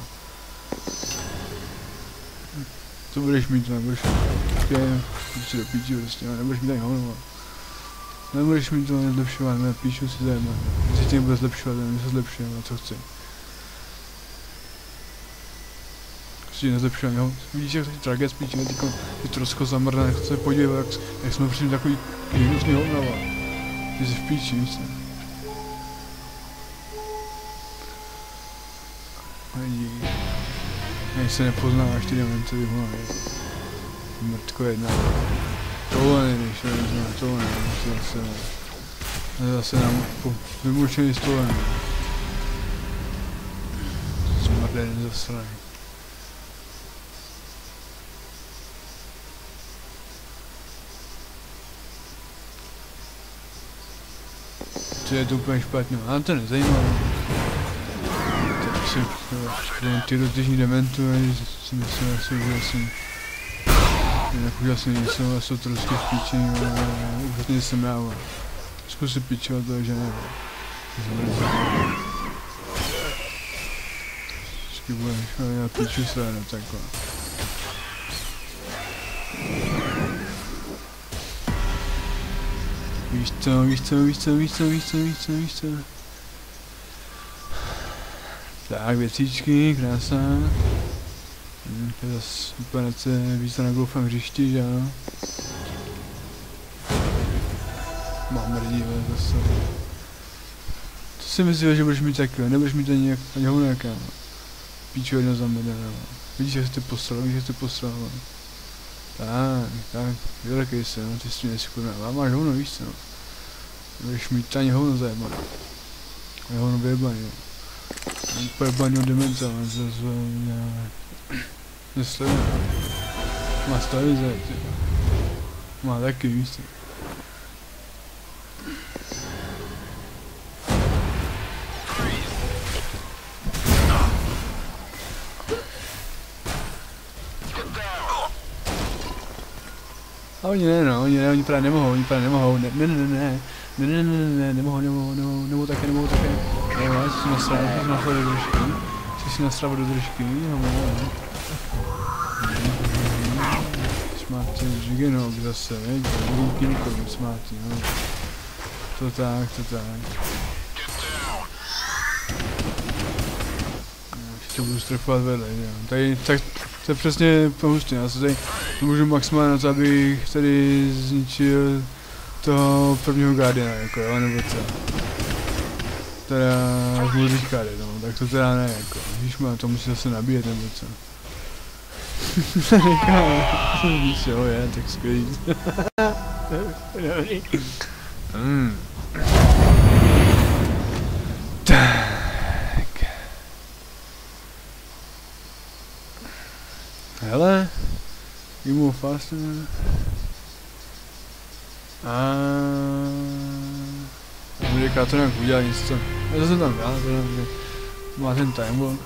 Co budeš mít, nebudeš mít, jdi si do píči prostě, nebudeš mít ani hovno. Nebudeš mít to nezlepšovat, ne, píšu si zajímat, jestli tě nebude zlepšovat, nevím, se zlepšuje, co chci. Prostě nezlepšuje, jo, vidíš, jak to tragéd spíš, ne, tyko, ty trosko zamrdané, jak se podívej, jak, jak jsme přišli takový hnusný hovnava. Ty jsi v píči, víš co. Vidíš. Než se nepoznáváš ty dementy, vyhláš. Mrtko jedna. Tohle nevíš, nezná, tohle nevíš, zase ne. Zase nám vymučený stole nevíš. Smrdený zasraný. Co je to úplně špatně, ale to nezajímavé. Tak si, ty rozlišní dementu, si myslím, že jsem jinak úžasný něco, a jsou trošku v píči, ale úžasný jsem já, zkusit píčovat to, že ne. Vždycky budeš, já píču se, no takhle. Víš co, víš co, víš co, víš co, víš co, víš co, víš co. Tak, věcičky, krása. Hm, to je zase úplně víc na golfem hřišti, že jo. Mám rdíle zase. Co si myslíš, že budeš mít takové, nebudeš mít ani, ani hovnáka. Píču jedno za mě, no. Vidíš, jak jsi to posral, vidíš, jak jsi to posral. Tak, tak, vylekej se, no, ty jsi mě neskurná, máš hovno, víš co. Budeš mít ani hovno zajebané. A hovno vyjebaný, jo. Pojebaný od demence, ale zase, nesleduje. Má televize, ty. Má taky, víš co. A oni ne, no, oni ne, oni právě nemohou, oni právě nemohou, ne, ne, ne, ne, ne, ne, ne, ne, ne, nemohou, nemohou, nemohou, nemohou také, nemohou také. Jo, já jsi si nasral, jsi si nasral do držky, jsi si nasral do držky, no, no, Smarty, žigenog zase, veď, druhý kinko, smarty, no. To tak, to tak. Ještě budu strefovat vedle, jo, tady, tak, to je přesně pohustý, já se tady můžu maximálně na to, abych tady zničil toho prvního Guardiana, jako jo, nebo co. Teda až budu říkat, no, tak to teda ne, jako, víšma, to musí zase nabíjet, nebo co. Říkám, víš jo, je, tak skvělý. mm. Tak. Hele, jmu faster. A říká to nějak udělat něco. Já jsem tam dál, že má ten timebomb.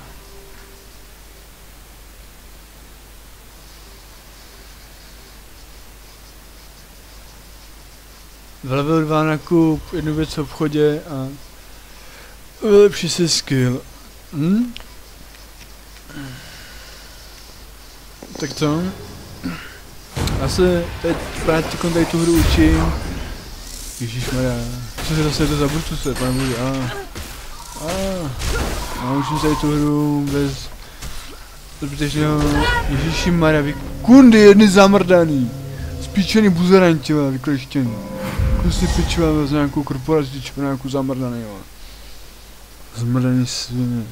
V level dva nakup jednu věc v obchodě a vylepší si skill. Hm? Tak co? Já se teď právě tady tu hru učím. Ježišmarja, co se zase to za burtuse, pane bože, a a naučím se tady tu hru bez zbytečného, ježišmarja, vy kundy jedny zamrdaný, spíčený buzeranti, vole, vykleštěný. Kusy pičva z nějakou korporaci, či nějakou zamrdaný, jo. Zmrdaný svině.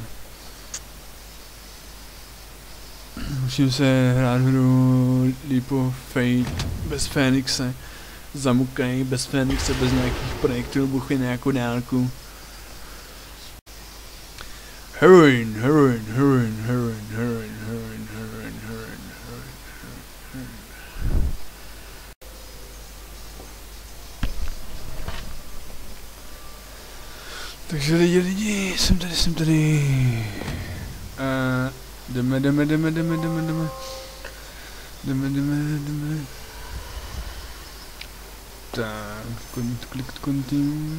Musím se hrát hru Leap of Fate bez Fénixe. Zamukaný, bez Fénixe, bez nějakých projektilů, buchy nějakou dálku. Heroin, heroin, heroin, heroin, heroin, heroin, heroin, heroin, heroin. Takže lidi, lidi, jsem tady, jsem tady. Uh, jdeme, jdeme, jdeme, jdeme, jdeme, jdeme. Jdeme, jdeme, jdeme. Tak, klik continue.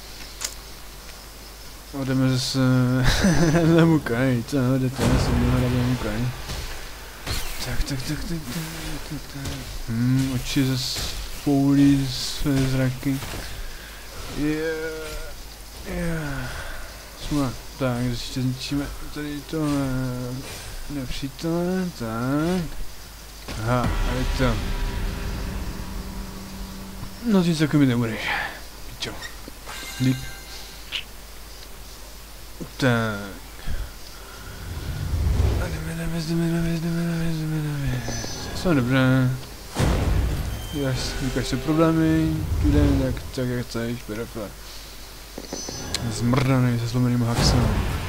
A jdeme zase zamukaj, co jdete, já jsem měl hrát zamukaj. Tak, tak, tak, tak, tak, tak, tak. Hmm, oči zase poulí své zraky. Yeah, yeah. Smá, tak, ještě zničíme tady tohle nepřítele, tak. Aha, a je to. No ty celkem mi nebudeš. Pičo. Líp. Tak. A jdeme, jdeme, jdeme, jdeme, jdeme, jdeme, jdeme, jdeme. Jsme dobré. Ukaž se problémy, jde tak, tak jak chceš, pedofile. Zmrdaný se zlomeným haxem.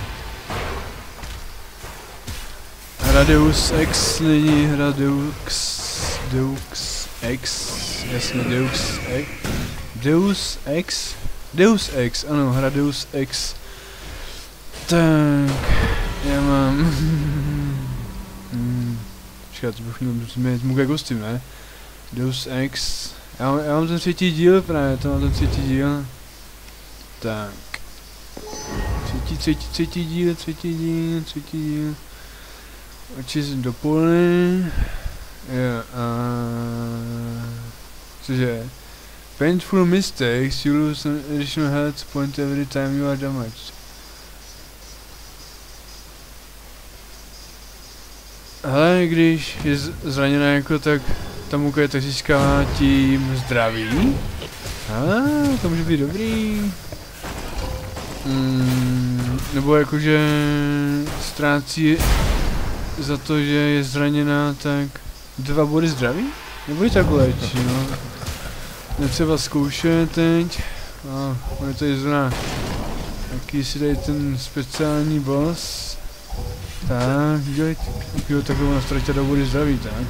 Radius X lidi, Radius, Deux X, jasně Deux X, Deus X, Deus X, ano, hra Deus X. Tak, já mám... hmm. Počkat, bych měl změnit Muga kostým, ne? Deus Ex... Já mám, já mám ten třetí díl právě, to mám ten třetí díl. Tak. Třetí, třetí, třetí díl, třetí díl, třetí díl. Očist do pole. Jo, a... Cože? Painful mistakes, you lose an additional health point every time you are damaged. Ale když je zraněná jako tak ta muka je tak získává tím zdraví. A ah, to může být dobrý. Mm, nebo jakože ztrácí za to, že je zraněná, tak dva body zdraví? Nebo ji tak léčí, no. Netřeba zkoušet teď. A on je tady zrovna jaký si tady ten speciální boss. Tak, dělej, jo, takhle ona ztratila do body zdraví, tak.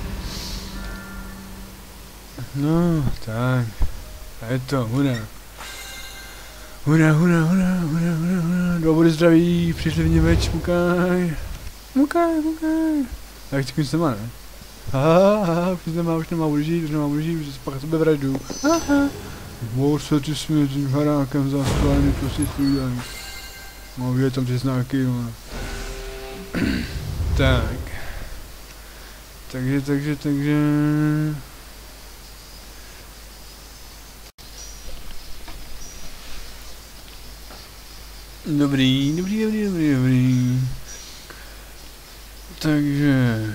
No, tak. A je to, hurá. Hurá, hurá, hurá, hurá, hurá, hurá. Do body zdraví, přišli v němeč, mukaj. Mukaj, mukaj. Tak teď se má, ne? Haha, haha, už nemá, už nemá užít, už nemá užít, už se pak sebe vraždu. Haha. Mohl se ty smět tím harákem za sklány, prostě střídají. No, vidět tam ty znáky, no. Tak. Takže, takže, takže... Dobrý, dobrý, dobrý, dobrý, dobrý. Takže...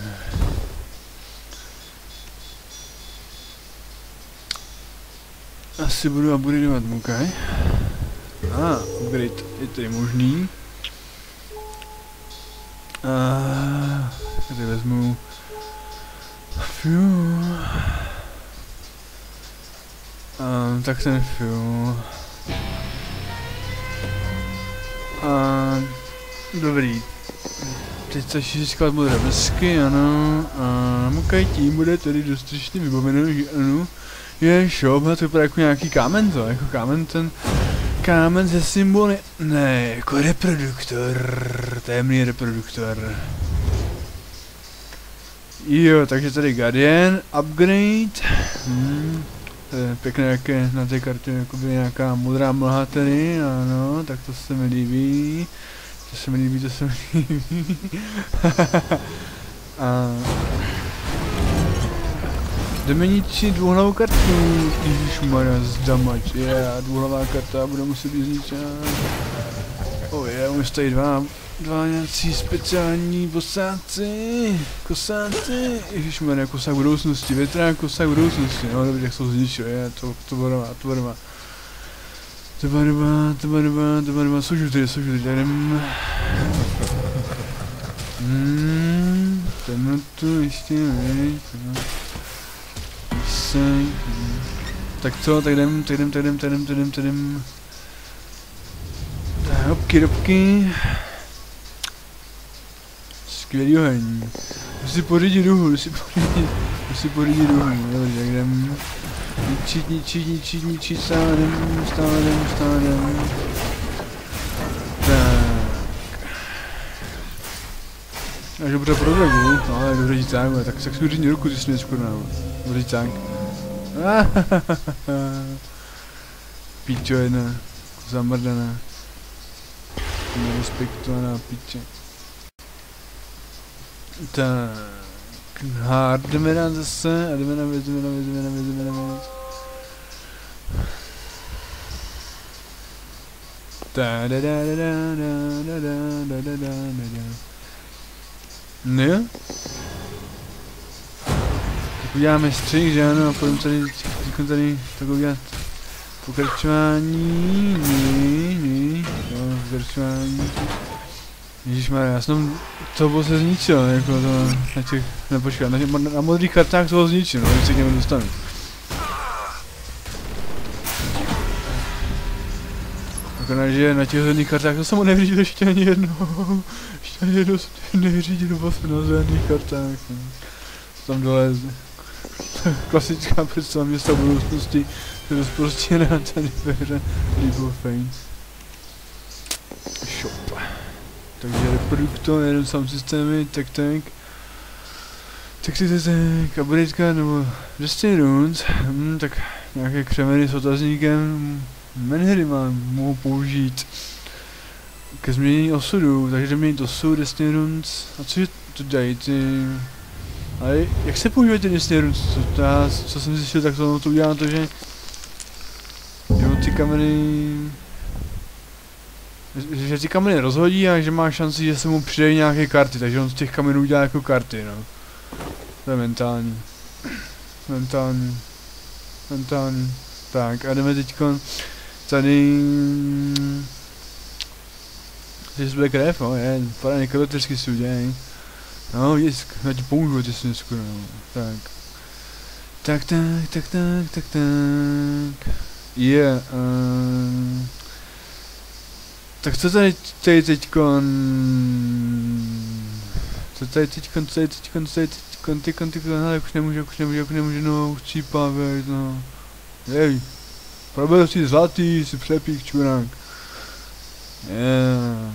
Asi budu upgradeovat Mukaj. A, ah, upgrade je tady možný. A tady vezmu fuel. A tak ten fuel. A dobrý. Teď začít získat modré blesky, ano. A Mukaj tím bude tedy dostatečně vybavený, že ano. Je shop, a to vypadá jako nějaký kámen to, jako kámen ten. Kámen ze symboly, ne, jako reproduktor, temný reproduktor. Jo, takže tady Guardian, upgrade. Hmm, to je pěkné, jak je na té kartě jakoby nějaká modrá mlha tady, ano, tak to se mi líbí. To se mi líbí, to se mi líbí. A... Jdeme ničit dvouhlavou kartu, ježišmarja, z damage, je, yeah, dvouhlavá karta bude muset být zničena. Oh je, yeah, už tady dva, dva nějací speciální posádci, kosáci, ježišmarja, kosák budoucnosti, větrák, kosák budoucnosti, no dobře, jak jsou zničil, je, yeah, to, to barva, to barva. To barva, to barva, to barva, jsou žlutý, jsou žlutý, tady jdem. Hmm, temnotu ještě, víš, no. zase. Tak co, tak jdem, tak jdem, tak jdem, tak jdem, tak jdem, tak jdem. Hopky, dobky. Skvělý oheň. Musím si pořídit duhu, musím pořídit, musím pořídit duhu, dobře, tak jdem. Ničit, ničit, ničit, ničit, stále jdem, stále jdem, stále jdem. Tak. Až dobře pro dragu, ale dobře říct tak, tak tak si uřídni ruku, ty jsi mě skurná, dobře říct tak. Píčo jedna, zamrdaná. Nerespektovaná píče. Tak, hard jdeme dát zase a jdeme na věc, jdeme na věc, jdeme na věc, jdeme na věc. Ta da da da da da da da da da da. Ne? Tak uděláme střih, že ano, a půjdeme tady, říkám tady, tak udělat pokračování, ne, ne, jo, pokračování. Ježišmarja, já jsem toho se zničil, jako to na těch, nepočkat, na, na, na modrých kartách toho zničil, no, když se k němu dostanu. Akorát, že na těch zelených kartách to jsem ho nevyřídil ještě ani jednou, ještě ani jednou jsem nevyřídil vlastně na zelených kartách, no. Tam dole, klasická představa města budoucnosti, je rozprostěná tady ve hře League of Legends. Shop. Takže reproduktor, jeden sám systémy, tak tak. Tak si tak, tak, upgradeka nebo Destiny Runes, hmm, tak nějaké křemeny s otazníkem, menhry mám, mohu použít ke změnění osudu, takže měnit osud Destiny Runes, a co je to dají ty... Ale jak se používají ty Destiny Runes, co, to já, co jsem zjistil, tak to, to udělá to, že... Jo, ty kameny... Že ty kameny rozhodí a že má šanci, že se mu přidají nějaké karty, takže on z těch kamenů udělá jako karty, no. To je mentální. Mentální. Mentální. Tak a jdeme teďkon tady... Jsi zbyl krev, no je, pár nekrotersky si udělej. No jisk, já ti pomůžu, ty si skoro, no. Tak. Tak, tak, tak, tak, tak, tak. Je, yeah, uh... Tak co tady, tady teďkon... Co tady teďkon, co tady teďkon, co tady teďkon, teďkon, teďkon, ale už nemůžu, už nemůžu, už nemůžu, no, už čípá, veď, no. Jej, probil si zlatý, si přepík, čurák. Yeah.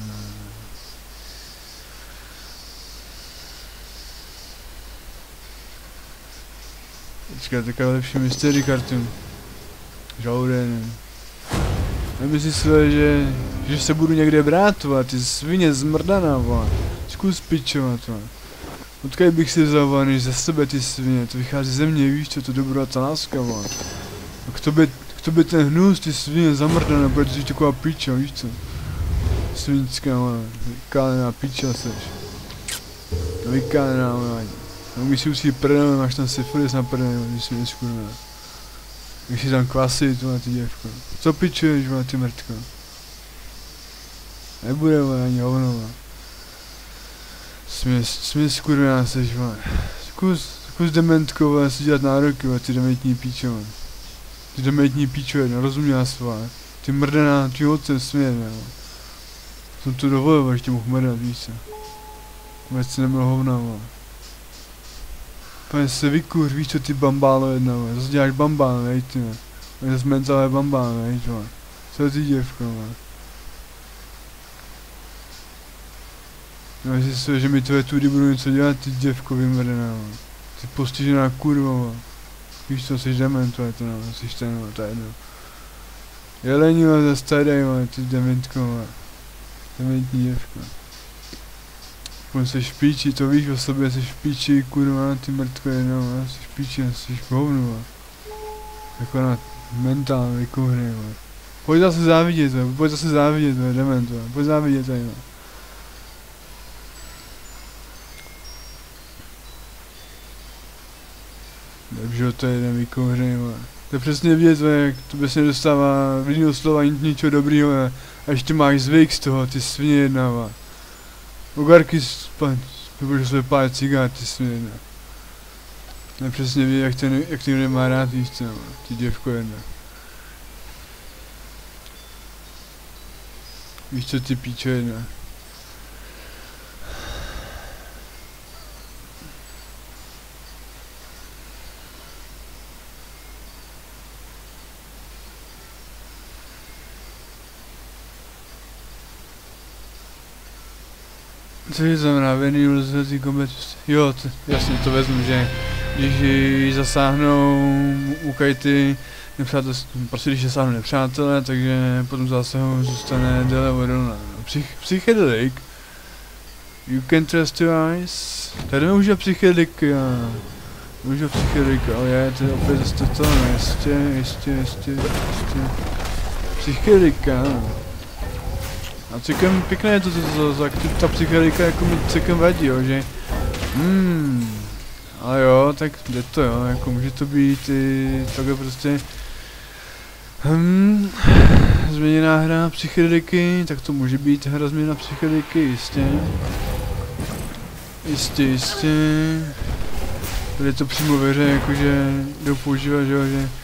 Počkej, taková lepší mystery kartu. Žaudé, ne. Nemyslí si, že, že se budu někde brátovat, ty svině zmrdaná, vole. Zkus pičovat, vole. Odkud bych si vzal, vole, než za sebe ty svině, to vychází ze mě, víš co, to dobrá ta láska, vole. A k tobě, k tobě ten hnus, ty svině zamrdaná, protože jsi taková piča, víš co. Svinická, vole, vykálená piča seš. Vykálená, vole. No my si usí prdele, máš tam syfilis na prdele, když si neskurná. Když si tam kvasit, vole, ty děvko. Co pičuješ, vole, ty mrtko? Nebude, vole, ani hovno, vole. Směs, směs kurvená seš, vole. Zkus, zkus dementko, vole, si dělat nároky, vole, ty dementní píčo, vole. Ty dementní píčo, jedna, rozuměla jsi, vole. Ty mrdená, ty otcem směr, vole. Jsem to dovolil, že tě mohl mrdat, víš co. Vůbec si nebyl hovna, vole. Pane se vykuř, víš co, ty bambálo jedna, vole. Zase děláš bambálo, vej, ty, vole. Zase mentálé bambálo, vej, vole. Co ty děvko, vole. No, jestli se, že mi tvoje tudy budou něco dělat, ty děvko vymrdená, vole. Ty postižená kurva, vole. Víš co, jsi dement, vole, to no, jsi ten, vole, to je jedno. Jelení, vole, zase tady, vole, ty dementko, vole. Dementní děvko. On se špíči, to víš o sobě, se špíči, kurva, ty mrtko jednou, vole, se špíči, se hovnu, vole. Jako na mentál, jako hry, vole. Pojď zase závidět, vole, pojď zase závidět, vole, dement, vole, pojď závidět, vole. Dobře, to je jeden výkon hry, vole. To je přesně věc, vole, jak to bez nedostává v jiného slova ničeho dobrýho, vole. A ještě máš zvyk z toho, ty svině jedna, vole. Ugarky, protože své pár cigár, ty svině jedna. Nepřesně ví, jak ten, jak ten má rád, víš co, ty děvko jedna. Víš co, ty píčo jedna. Co je znamená Venue z Combat? Jo, to, jasně, to vezmu, že když ji zasáhnou u kajty nepřátelství, prostě když zasáhnou nepřátelé, takže potom zásahu zůstane déle odolná. Psych, psychedelik. You can trust your eyes. Tady může psychedelik, já. Může psychedelik, ale je, to je opět zase to, ještě, ještě, ještě, ještě. Psychedelika, a celkem pěkné je to, to, to, ta psychedelika jako mi celkem vadí, jo, že hmm, ale jo, tak jde to, jo, jako může to být i takhle prostě hmm, změněná hra psychedeliky, tak to může být hra změněná psychedeliky, jistě, jistě, jistě, tady je to přímo ve hře, jakože jdou používat, že jo, že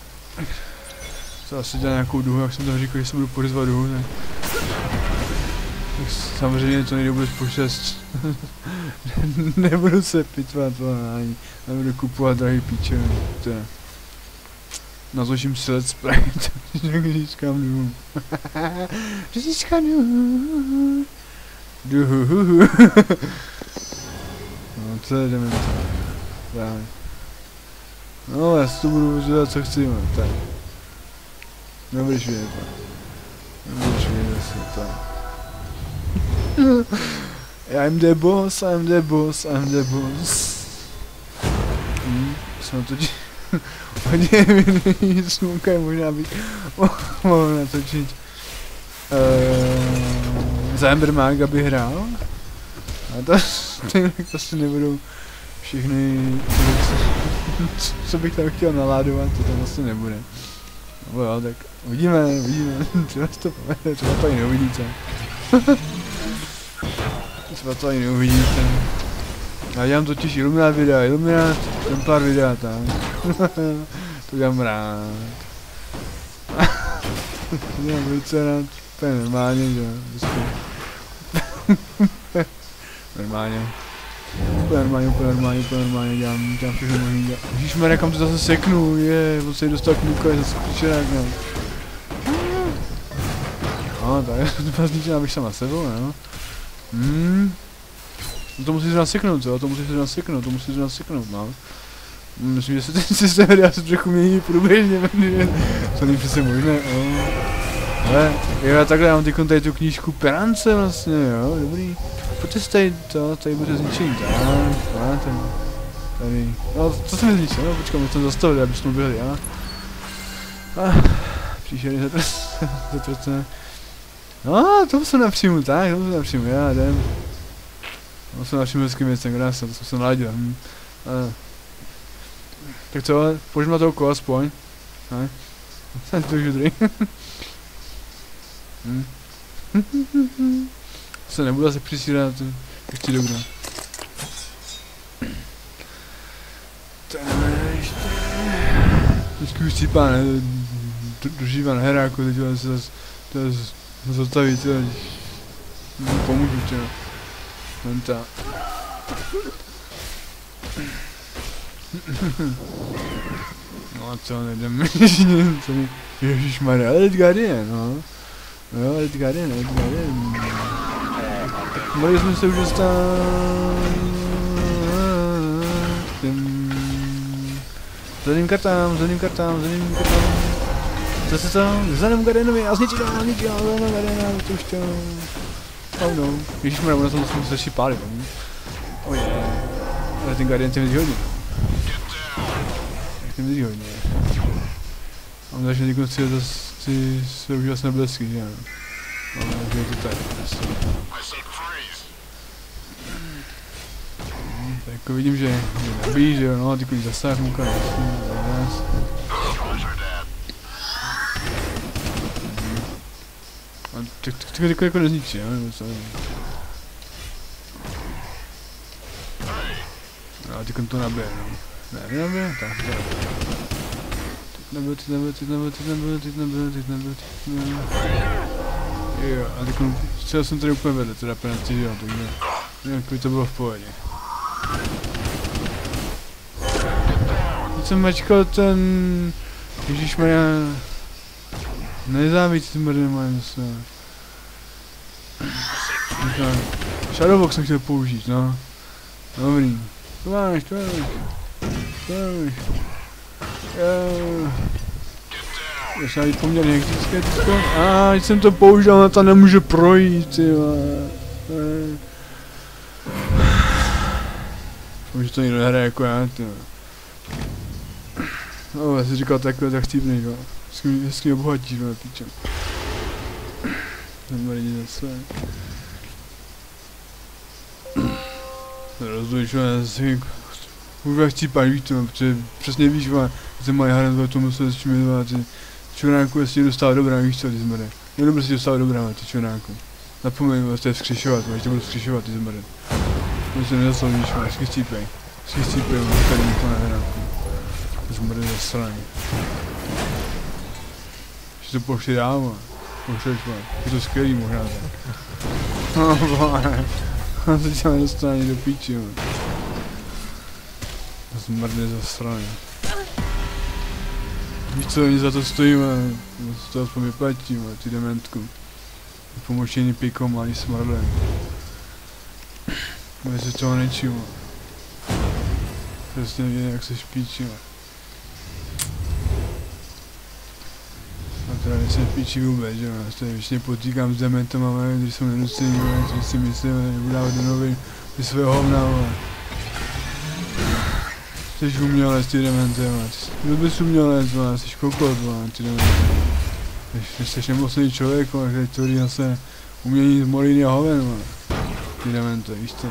to asi dělá nějakou duhu, jak jsem tam říkal, že se budu pořizovat duhu, tak samozřejmě to nejde vůbec počest. Nebudu se pitvat, ani nebudu kupovat drahý píče. To je. Nazložím si let's play, takže říkám duhu. Říkám duhu. Duhu. No to je jdeme to. Tak. No já si to budu dělat co chci, no, tak. Nebudeš vědět, tak. Nebudeš vědět asi, tak. I'm the boss, I'm the boss, I'm the boss. Hmm, jsme totiž hodně věný smůka je možná být mohl natočit uh, za Embermag, aby hrál. A to, to si nebudou všechny, co, co bych tam chtěl naládovat, to tam vlastně nebude. No jo, tak uvidíme, uvidíme, třeba to povede, třeba to i neuvidíte. Třeba to ani neuvidíte. Já dělám totiž Illuminát videa, Illuminát, Templar videa, tak. To dělám rád. To dělám velice rád, úplně normálně, že jo, normálně. Úplně normálně, úplně normálně, úplně normálně, dělám, dělám všechno možný dělat. Ježišmarja, kam to zase seknu, je, on se jí dostal k Nuka, je zase příčerák, no. No, tak, to vás ničím, abych sama sebou, no. Hmm. No to musíš naseknout, co? To musíš naseknout, to musíš naseknout, no. Myslím, že se ten systém hry se trochu mění průběžně, protože to není přece možné, no. Ale, jo, já takhle mám teď tady tu knížku Perance vlastně, jo, dobrý. Pojďte si tady to, tady bude zničení, tak, máte, tady, no, co jsem zničil, no, počkám, my jsme zastavili, aby jsme byli, já. Ah, příšerný zatracné. No, tomu se napřímu, tak, tomu se napřímu, já jdem. Tomu se napřímu hezkým věcem, krásně, to jsem se naladil, hm. Uh. Tak co, pojďme na toho kola aspoň. Ne? Jsem to žudrý. hm. Se nebudu se přisírat, ještě dobré. Vždycky už cípá, ne? Dožívá na heráku, teď se zase, to je zastaví, to je, pomůžu tě, jen ta. No a co, nejdeme, ježišmarja, ale Guardian, no. Jo, Red Guardian, Red Guardian. Tak mohli jsme se už dostat k těm zeleným kartám, zeleným kartám, zeleným kartám. Co se co? K zelenému Guardianovi a zničit ho, zničit ho, zeleného Guardiana, to už to. Oh no. Ježišmarja, ono to musím začít pálit, no. Oh yeah. Ale ten Guardian se mi hodně. Jak se mi hodně. A on začne teď si zase ty své úžasné blesky, že ano. No, takže je to tady. Hmm, tak jako vidím, že nabíjí, že jo, no, ty když zasáh muka, jasně, nás. A tak to jako jako nezničí, jo, nebo co? A teď to nabije, no. Ne, nebyl, tak, tak. Teď nebyl, teď nebyl, teď nebyl, teď nebyl, teď nebyl, teď nebyl, teď nebyl. Jo, a teď chtěl jsem tady úplně vedle, teda penalty, jo, takže nějak by to bylo v pohodě. Teď jsem mačkal ten... Ježišmarja... Nezávíc ty mrdem mají zase. Shadowbox jsem chtěl použít, no. Dobrý. To máš, to máš. To máš. Jo. Ještě být poměrně hektické teďko. A když jsem to použil, ale to nemůže projít, ty vole. Už to někdo nehraje jako já, ty vole. No, já si říkal takhle, tak vtipný, jo. Hezky obohatíš, vole, píčo. Nebo lidi zase. Rozumíš, vole, zase už chcípáš, víš to, protože přesně víš, vole, že mají harant, tomu se s čím je, ty čuránku, jestli dostává dobrá, víš co, ty zmrde. Nedobre si dostává dobrá, ty čuránku. Napomeň, vole, to je vzkřišovat, vole, tě budu vzkřišovat, ty zmrde. To se nezasloužíš, vole, vždycky chcípej. Vždycky chcípej, vole, tady mi to nehránku. Zmrde zasraný. Že to pošli dál, vole. Pošleš, vole, je to skvělý možná tak. No, vole. On se tě nedostane do píči, vole. Zmrde zasraný. Víš co, oni za to stojí, vole. Z toho aspoň vyplatí, vole, ty dementku. Pomočení pikom, malý smrdlem. Vole se toho nečí, vole. Přesně ví, jak se špíčí, vole. A teda nejsem v píči vůbec, že jo, já se většině potýkám s dementama, vole, když jsem nenucený, vole, když si myslím, že nebudu dávat do novin, ty své hovna, vole. Jsi umělec, ty demente, vole, ty bys umělec, vole, jsi kokot, vole, ty demente. Jsi nemocný člověk, vole, který tvoří zase umění z moliny a hoven, vole, ty demente, víš co.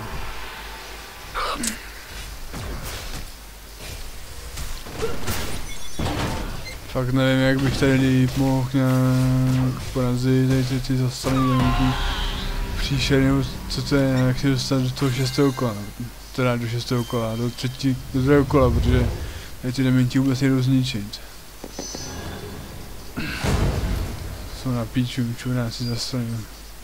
Fakt nevím, jak bych tady líp mohl nějak porazit, tady ty, ty zastaný dementí příšerně, co to je, jak se dostat do toho šestého kola, teda do šestého kola, do třetí, do druhého kola, protože tady ty dementi vůbec nejdou zničit. Jsou na píču, čuráci zastaný.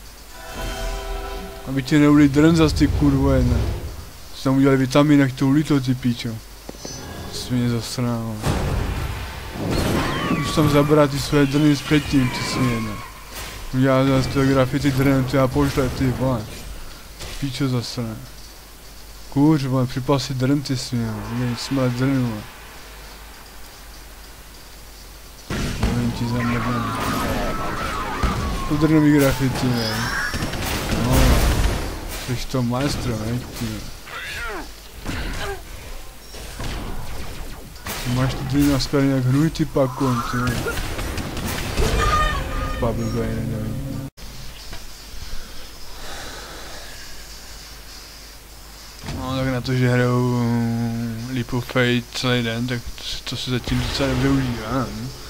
Aby ti neuli drn zas ty kurvo jedna. Co tam udělali vitamin, jak to ulítlo ty píčo. Svině zastraná. Už tam zabrat ty své drny zpětím, ty svině. Udělal zase ty grafity drnem, ty a pošle, ty vole. Píčo zastraná. Kůř, vole, připal si drn, ty svině, udělej smlet drnu, vole. Nevím ti zamrdnem. To drnový grafity, vole. No, jsi to maestro, veď, ty. Máš ty drny naskladný jak hnůj, ty pakon, ty. Pablgaj, nevím. No tak na to, že hrajou Leap of Fate celý den, tak to se zatím docela dobře užívá.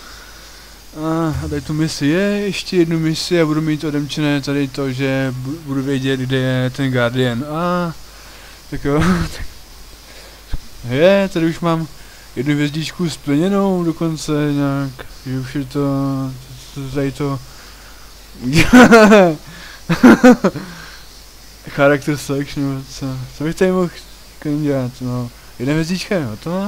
A tady tu misi je, ještě jednu misi a budu mít odemčené tady to, že budu vědět, kde je ten Guardian. A tak jo, tak je, tady už mám jednu hvězdičku splněnou dokonce nějak, že už je to, to tady to Character selection, co, co bych tady mohl dělat, no, jedna hvězdička je hotová.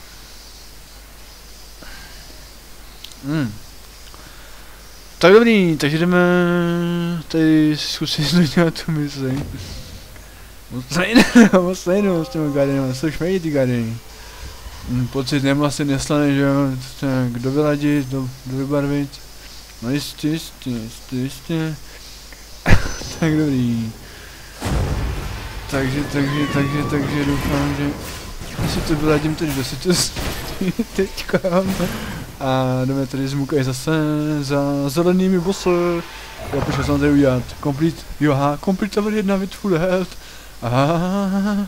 Hmm. Tak dobrý, takže jdeme tady zkusit dělat tu misi. Moc nejde, moc nejde s těmi Guardianama, co už mají ty Guardiany. Hmm, pocit nemlasy neslaný, že jo, kdo vyladit, kdo, kdo vybarvit. No jistě, jistě, jistě, jistě. Tak dobrý. Takže, takže, takže, takže doufám, že si to vyladím teď do světosti teďka. A jdeme tady zmukají zase za zelenými bossy. Já počkej, jsem tady udělat complete, jo aha, complete level jedna with full health. Aha.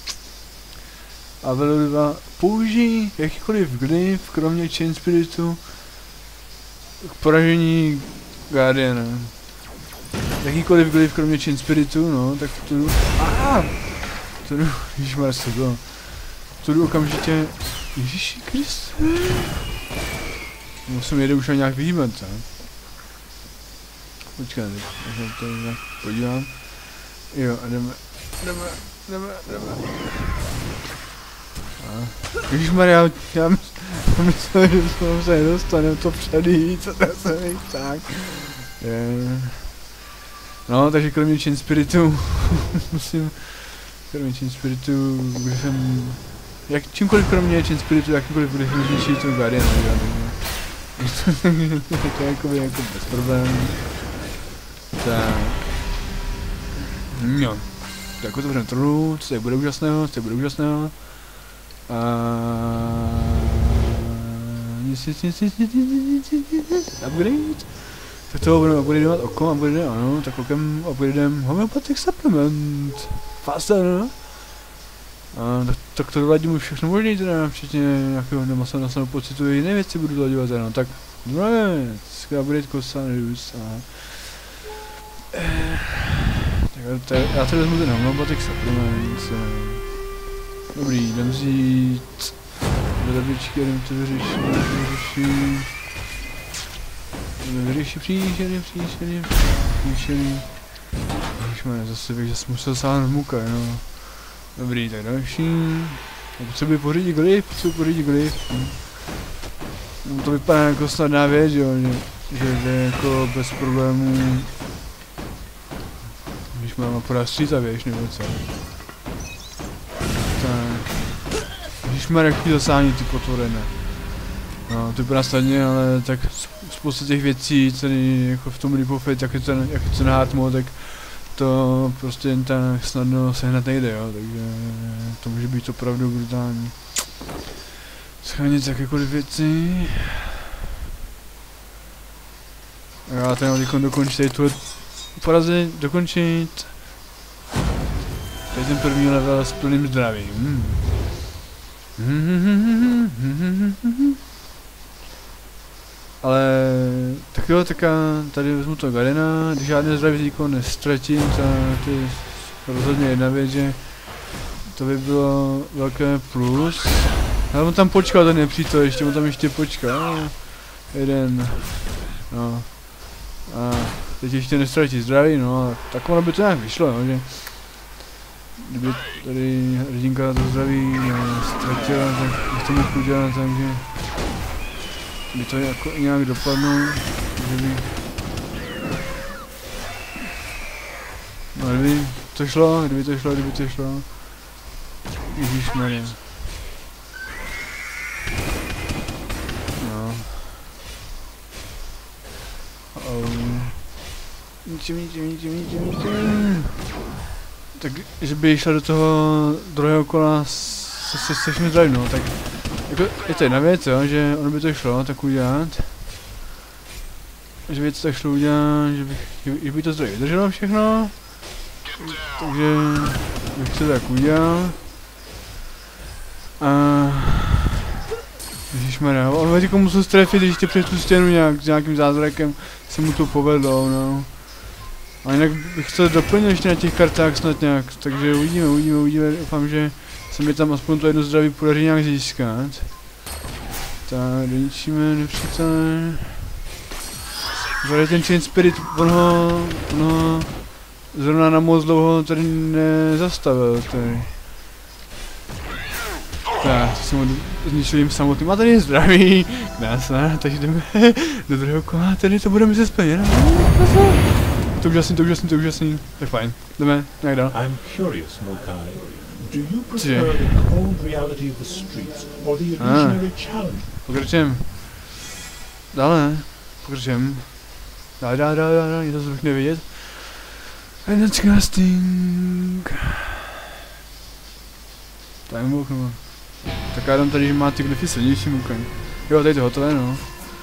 A level dva použij jakýkoliv glyf, kromě Chain Spiritu, k poražení Guardiana. Jakýkoliv glyf, kromě Chain Spiritu, no, tak to jdu, aha, to jdu, ježmar se to. to jdu okamžitě. Ježiši Kriste. Musím jede už nějak vyhýbat, co? Počkej, teď to nějak podívám. Jo, a jdeme, jdeme, jdeme, jdeme. Ježišmarja, já myslím, že jsme se nedostaneme to předjít, co to se mi tak. Je. No, takže kromě Chain Spiritu, musím, kromě Chain Spiritu, když jsem, jak, čímkoliv kromě Chain Spiritu, jakýkoliv bude jsem zničit to Guardian, takže to je jakoby jako bez problémů. Tak. No. Tak otevřeme trhu, co tady bude úžasného, co tady bude úžasného. A nic, nic, nic, nic, nic, nic, nic, nic, upgrade. Tak toho budeme upgradeovat okom, upgrade, ano, tak okem upgradem homeopathic supplement. Faster, no? A tak, tak to doladím už všechno možný teda, včetně nějakého nemasa na samou pocitu, jiné věci budu doladovat teda, tak druhá věc, upgrade Cosanus a... Tak já tady vezmu ten homeopathic supplement. Dobrý, jdem vzít do tabličky, jdem to vyřešit, vyřešit. Jdem vyřešit příšery, příšery, příšery. Ježišmarja, zase bych zase musel sáhnout muka, no. Dobrý, tak další. Potřebuji pořídit glyf, potřebuji pořídit glyf. No, to vypadá jako snadná věc, jo, že, že, že jako bez problémů. Když mám podat střítavěž nebo co. Tak. Ježišmarja, jak chtějí zasáhnout ty potvorené. No, to vypadá snadně, ale tak spousta těch věcí, tady jako v tom Ripofit, jak je ten, jak je ten hard mod, tak to prostě jen tak snadno sehnat nejde, jo, takže to může být opravdu brutální. Schránit jakékoliv věci. A já tady mám teď dokončit tady tuhle porazit, dokončit. Tady ten první level s plným zdravím. Hmm. Ale tak jo, tak tady vezmu to Garena, když žádné zdraví teďko nestratím, tak to je rozhodně jedna věc, že to by bylo velké plus. Ale on tam počkal ten nepřítel, ještě on tam ještě počkal. Jeden, no. A teď ještě nestratí zdraví, no, tak ono by to nějak vyšlo, no, že kdyby tady hrdinka to zdraví ztratila, tak bych to mohl udělat, takže by to jako nějak dopadlo, že by... No, kdyby to šlo, kdyby to šlo, kdyby to šlo. Ježišmarja. No. Oh. Ničím, ničím, ničím, ničím, ničím. Tak, že by šla do toho druhého kola se, se, se všem zdravím, no, tak jako, je to jedna věc, jo, že ono by to šlo tak udělat. Že by to tak šlo udělat, že, bych, že by to zdraví vydrželo všechno. Takže bych to tak udělal. A... Ježišmarja, on teďko musel strefit ještě přes tu stěnu nějak, s nějakým zázrakem se mu to povedlo, no. A jinak bych to doplnil ještě na těch kartách snad nějak, takže uvidíme, uvidíme, uvidíme, doufám, že se mi tam aspoň to jedno zdraví podaří nějak získat. Tak, doničíme nepřítele. Tady ten Chain Spirit, on ho, on ho zrovna na moc dlouho tady nezastavil, tady. Tak, to jsem ho zničil jim samotným, a tady je zdraví, krásná, takže jdeme do druhého kola, tady to budeme se splnit, to úžasný, to úžasný, to úžasný, tak fajn, jdeme, nějak dál. I'm curious, Mokai. Do you prefer the cold reality of the streets or the illusionary challenge? Pokračujeme. Dále, pokračujeme. Dále, dále, dále, dále, něco zruch nevidět. And it's casting. Time walk, no. Tak já dám tady, že má ty glyfy silnější mukaj. Jo, tady to je hotové, no.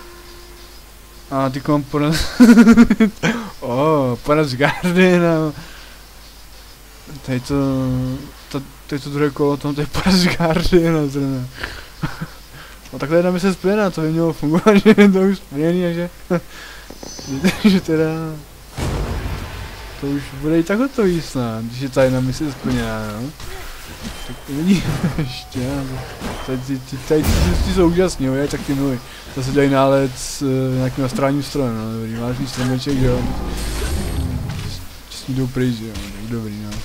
A ty kom poraz... oh, poraz Guardiana. Tady to... to tady to druhé kolo, tam to je poraz Guardiana zrovna. No takhle jedna by se spěná, to by mělo fungovat, že je to už spěný a že... že teda... To už bude i tak hotový snad, když je ta jedna mise splněná, no. tak lidi, ještě, tady ty, ty, tady ty, ty jsou úžasný, jo, je, tak ty nuly. Zase dělají nálet s uh, nějakým astrálním strojem, no, dobrý, vážný stromeček, jo. Čistý jdou pryč, jo, tak dobrý, no.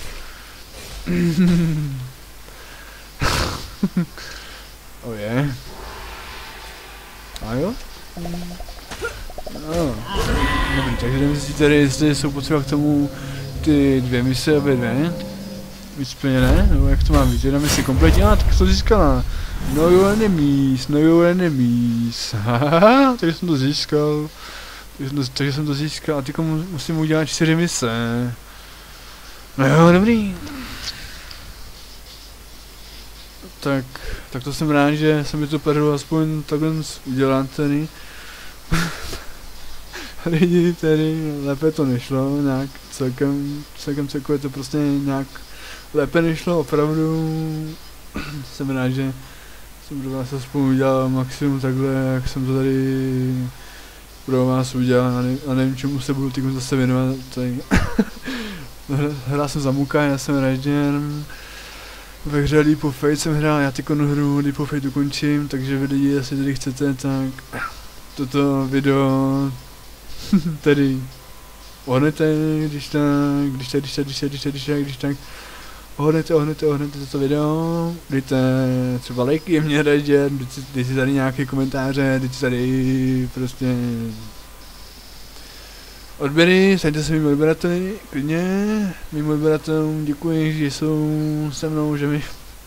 O je. A jo? No. Dobrý, takže jdeme si tady, jestli jsou potřeba k tomu ty dvě mise, obě dvě. Víc splněné, nebo jak to mám víc, jedna mise kompletně, a tak to získala. No your enemies, no your enemies, hahaha, takže jsem to získal. Takže jsem to, takže jsem to získal a teďka musím udělat čtyři mise. No jo, dobrý. Tak, tak to jsem rád, že se mi to podařilo aspoň takhle udělat tady. Lidi tady, lépe to nešlo, nějak celkem, celkem celkově to prostě nějak lépe nešlo, opravdu. Jsem rád, že jsem pro vás aspoň udělal maximum takhle, jak jsem to tady pro vás udělal a, ne, a nevím, čemu se budu teď zase věnovat tady. Hrál jsem za Muka, já jsem rád, že ve hře Leap of Faith jsem hrál, já teď hru Leap of Faith ukončím, takže vy lidi, jestli tady chcete, tak toto video tedy ohnete, když tak, když tak, když tak, když tak, když tak, když tak, když tak, ohnete, ohnete, ohnete toto video, dejte třeba lajky, mě radě, dejte tady nějaké komentáře, dejte tady prostě odběry, staňte se mým odběrateli, klidně, mým odběratelům děkuji, že jsou se mnou, že mi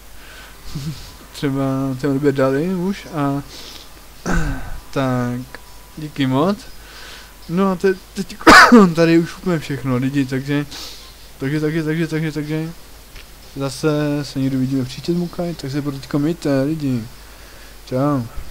třeba ten odběr dali už a tak díky moc. No a te, teď tady už úplně všechno lidi, takže takže, takže, takže, takže, takže zase se někdo vidíme příště z Mukaj, tak se pro teďka mějte lidi. Čau.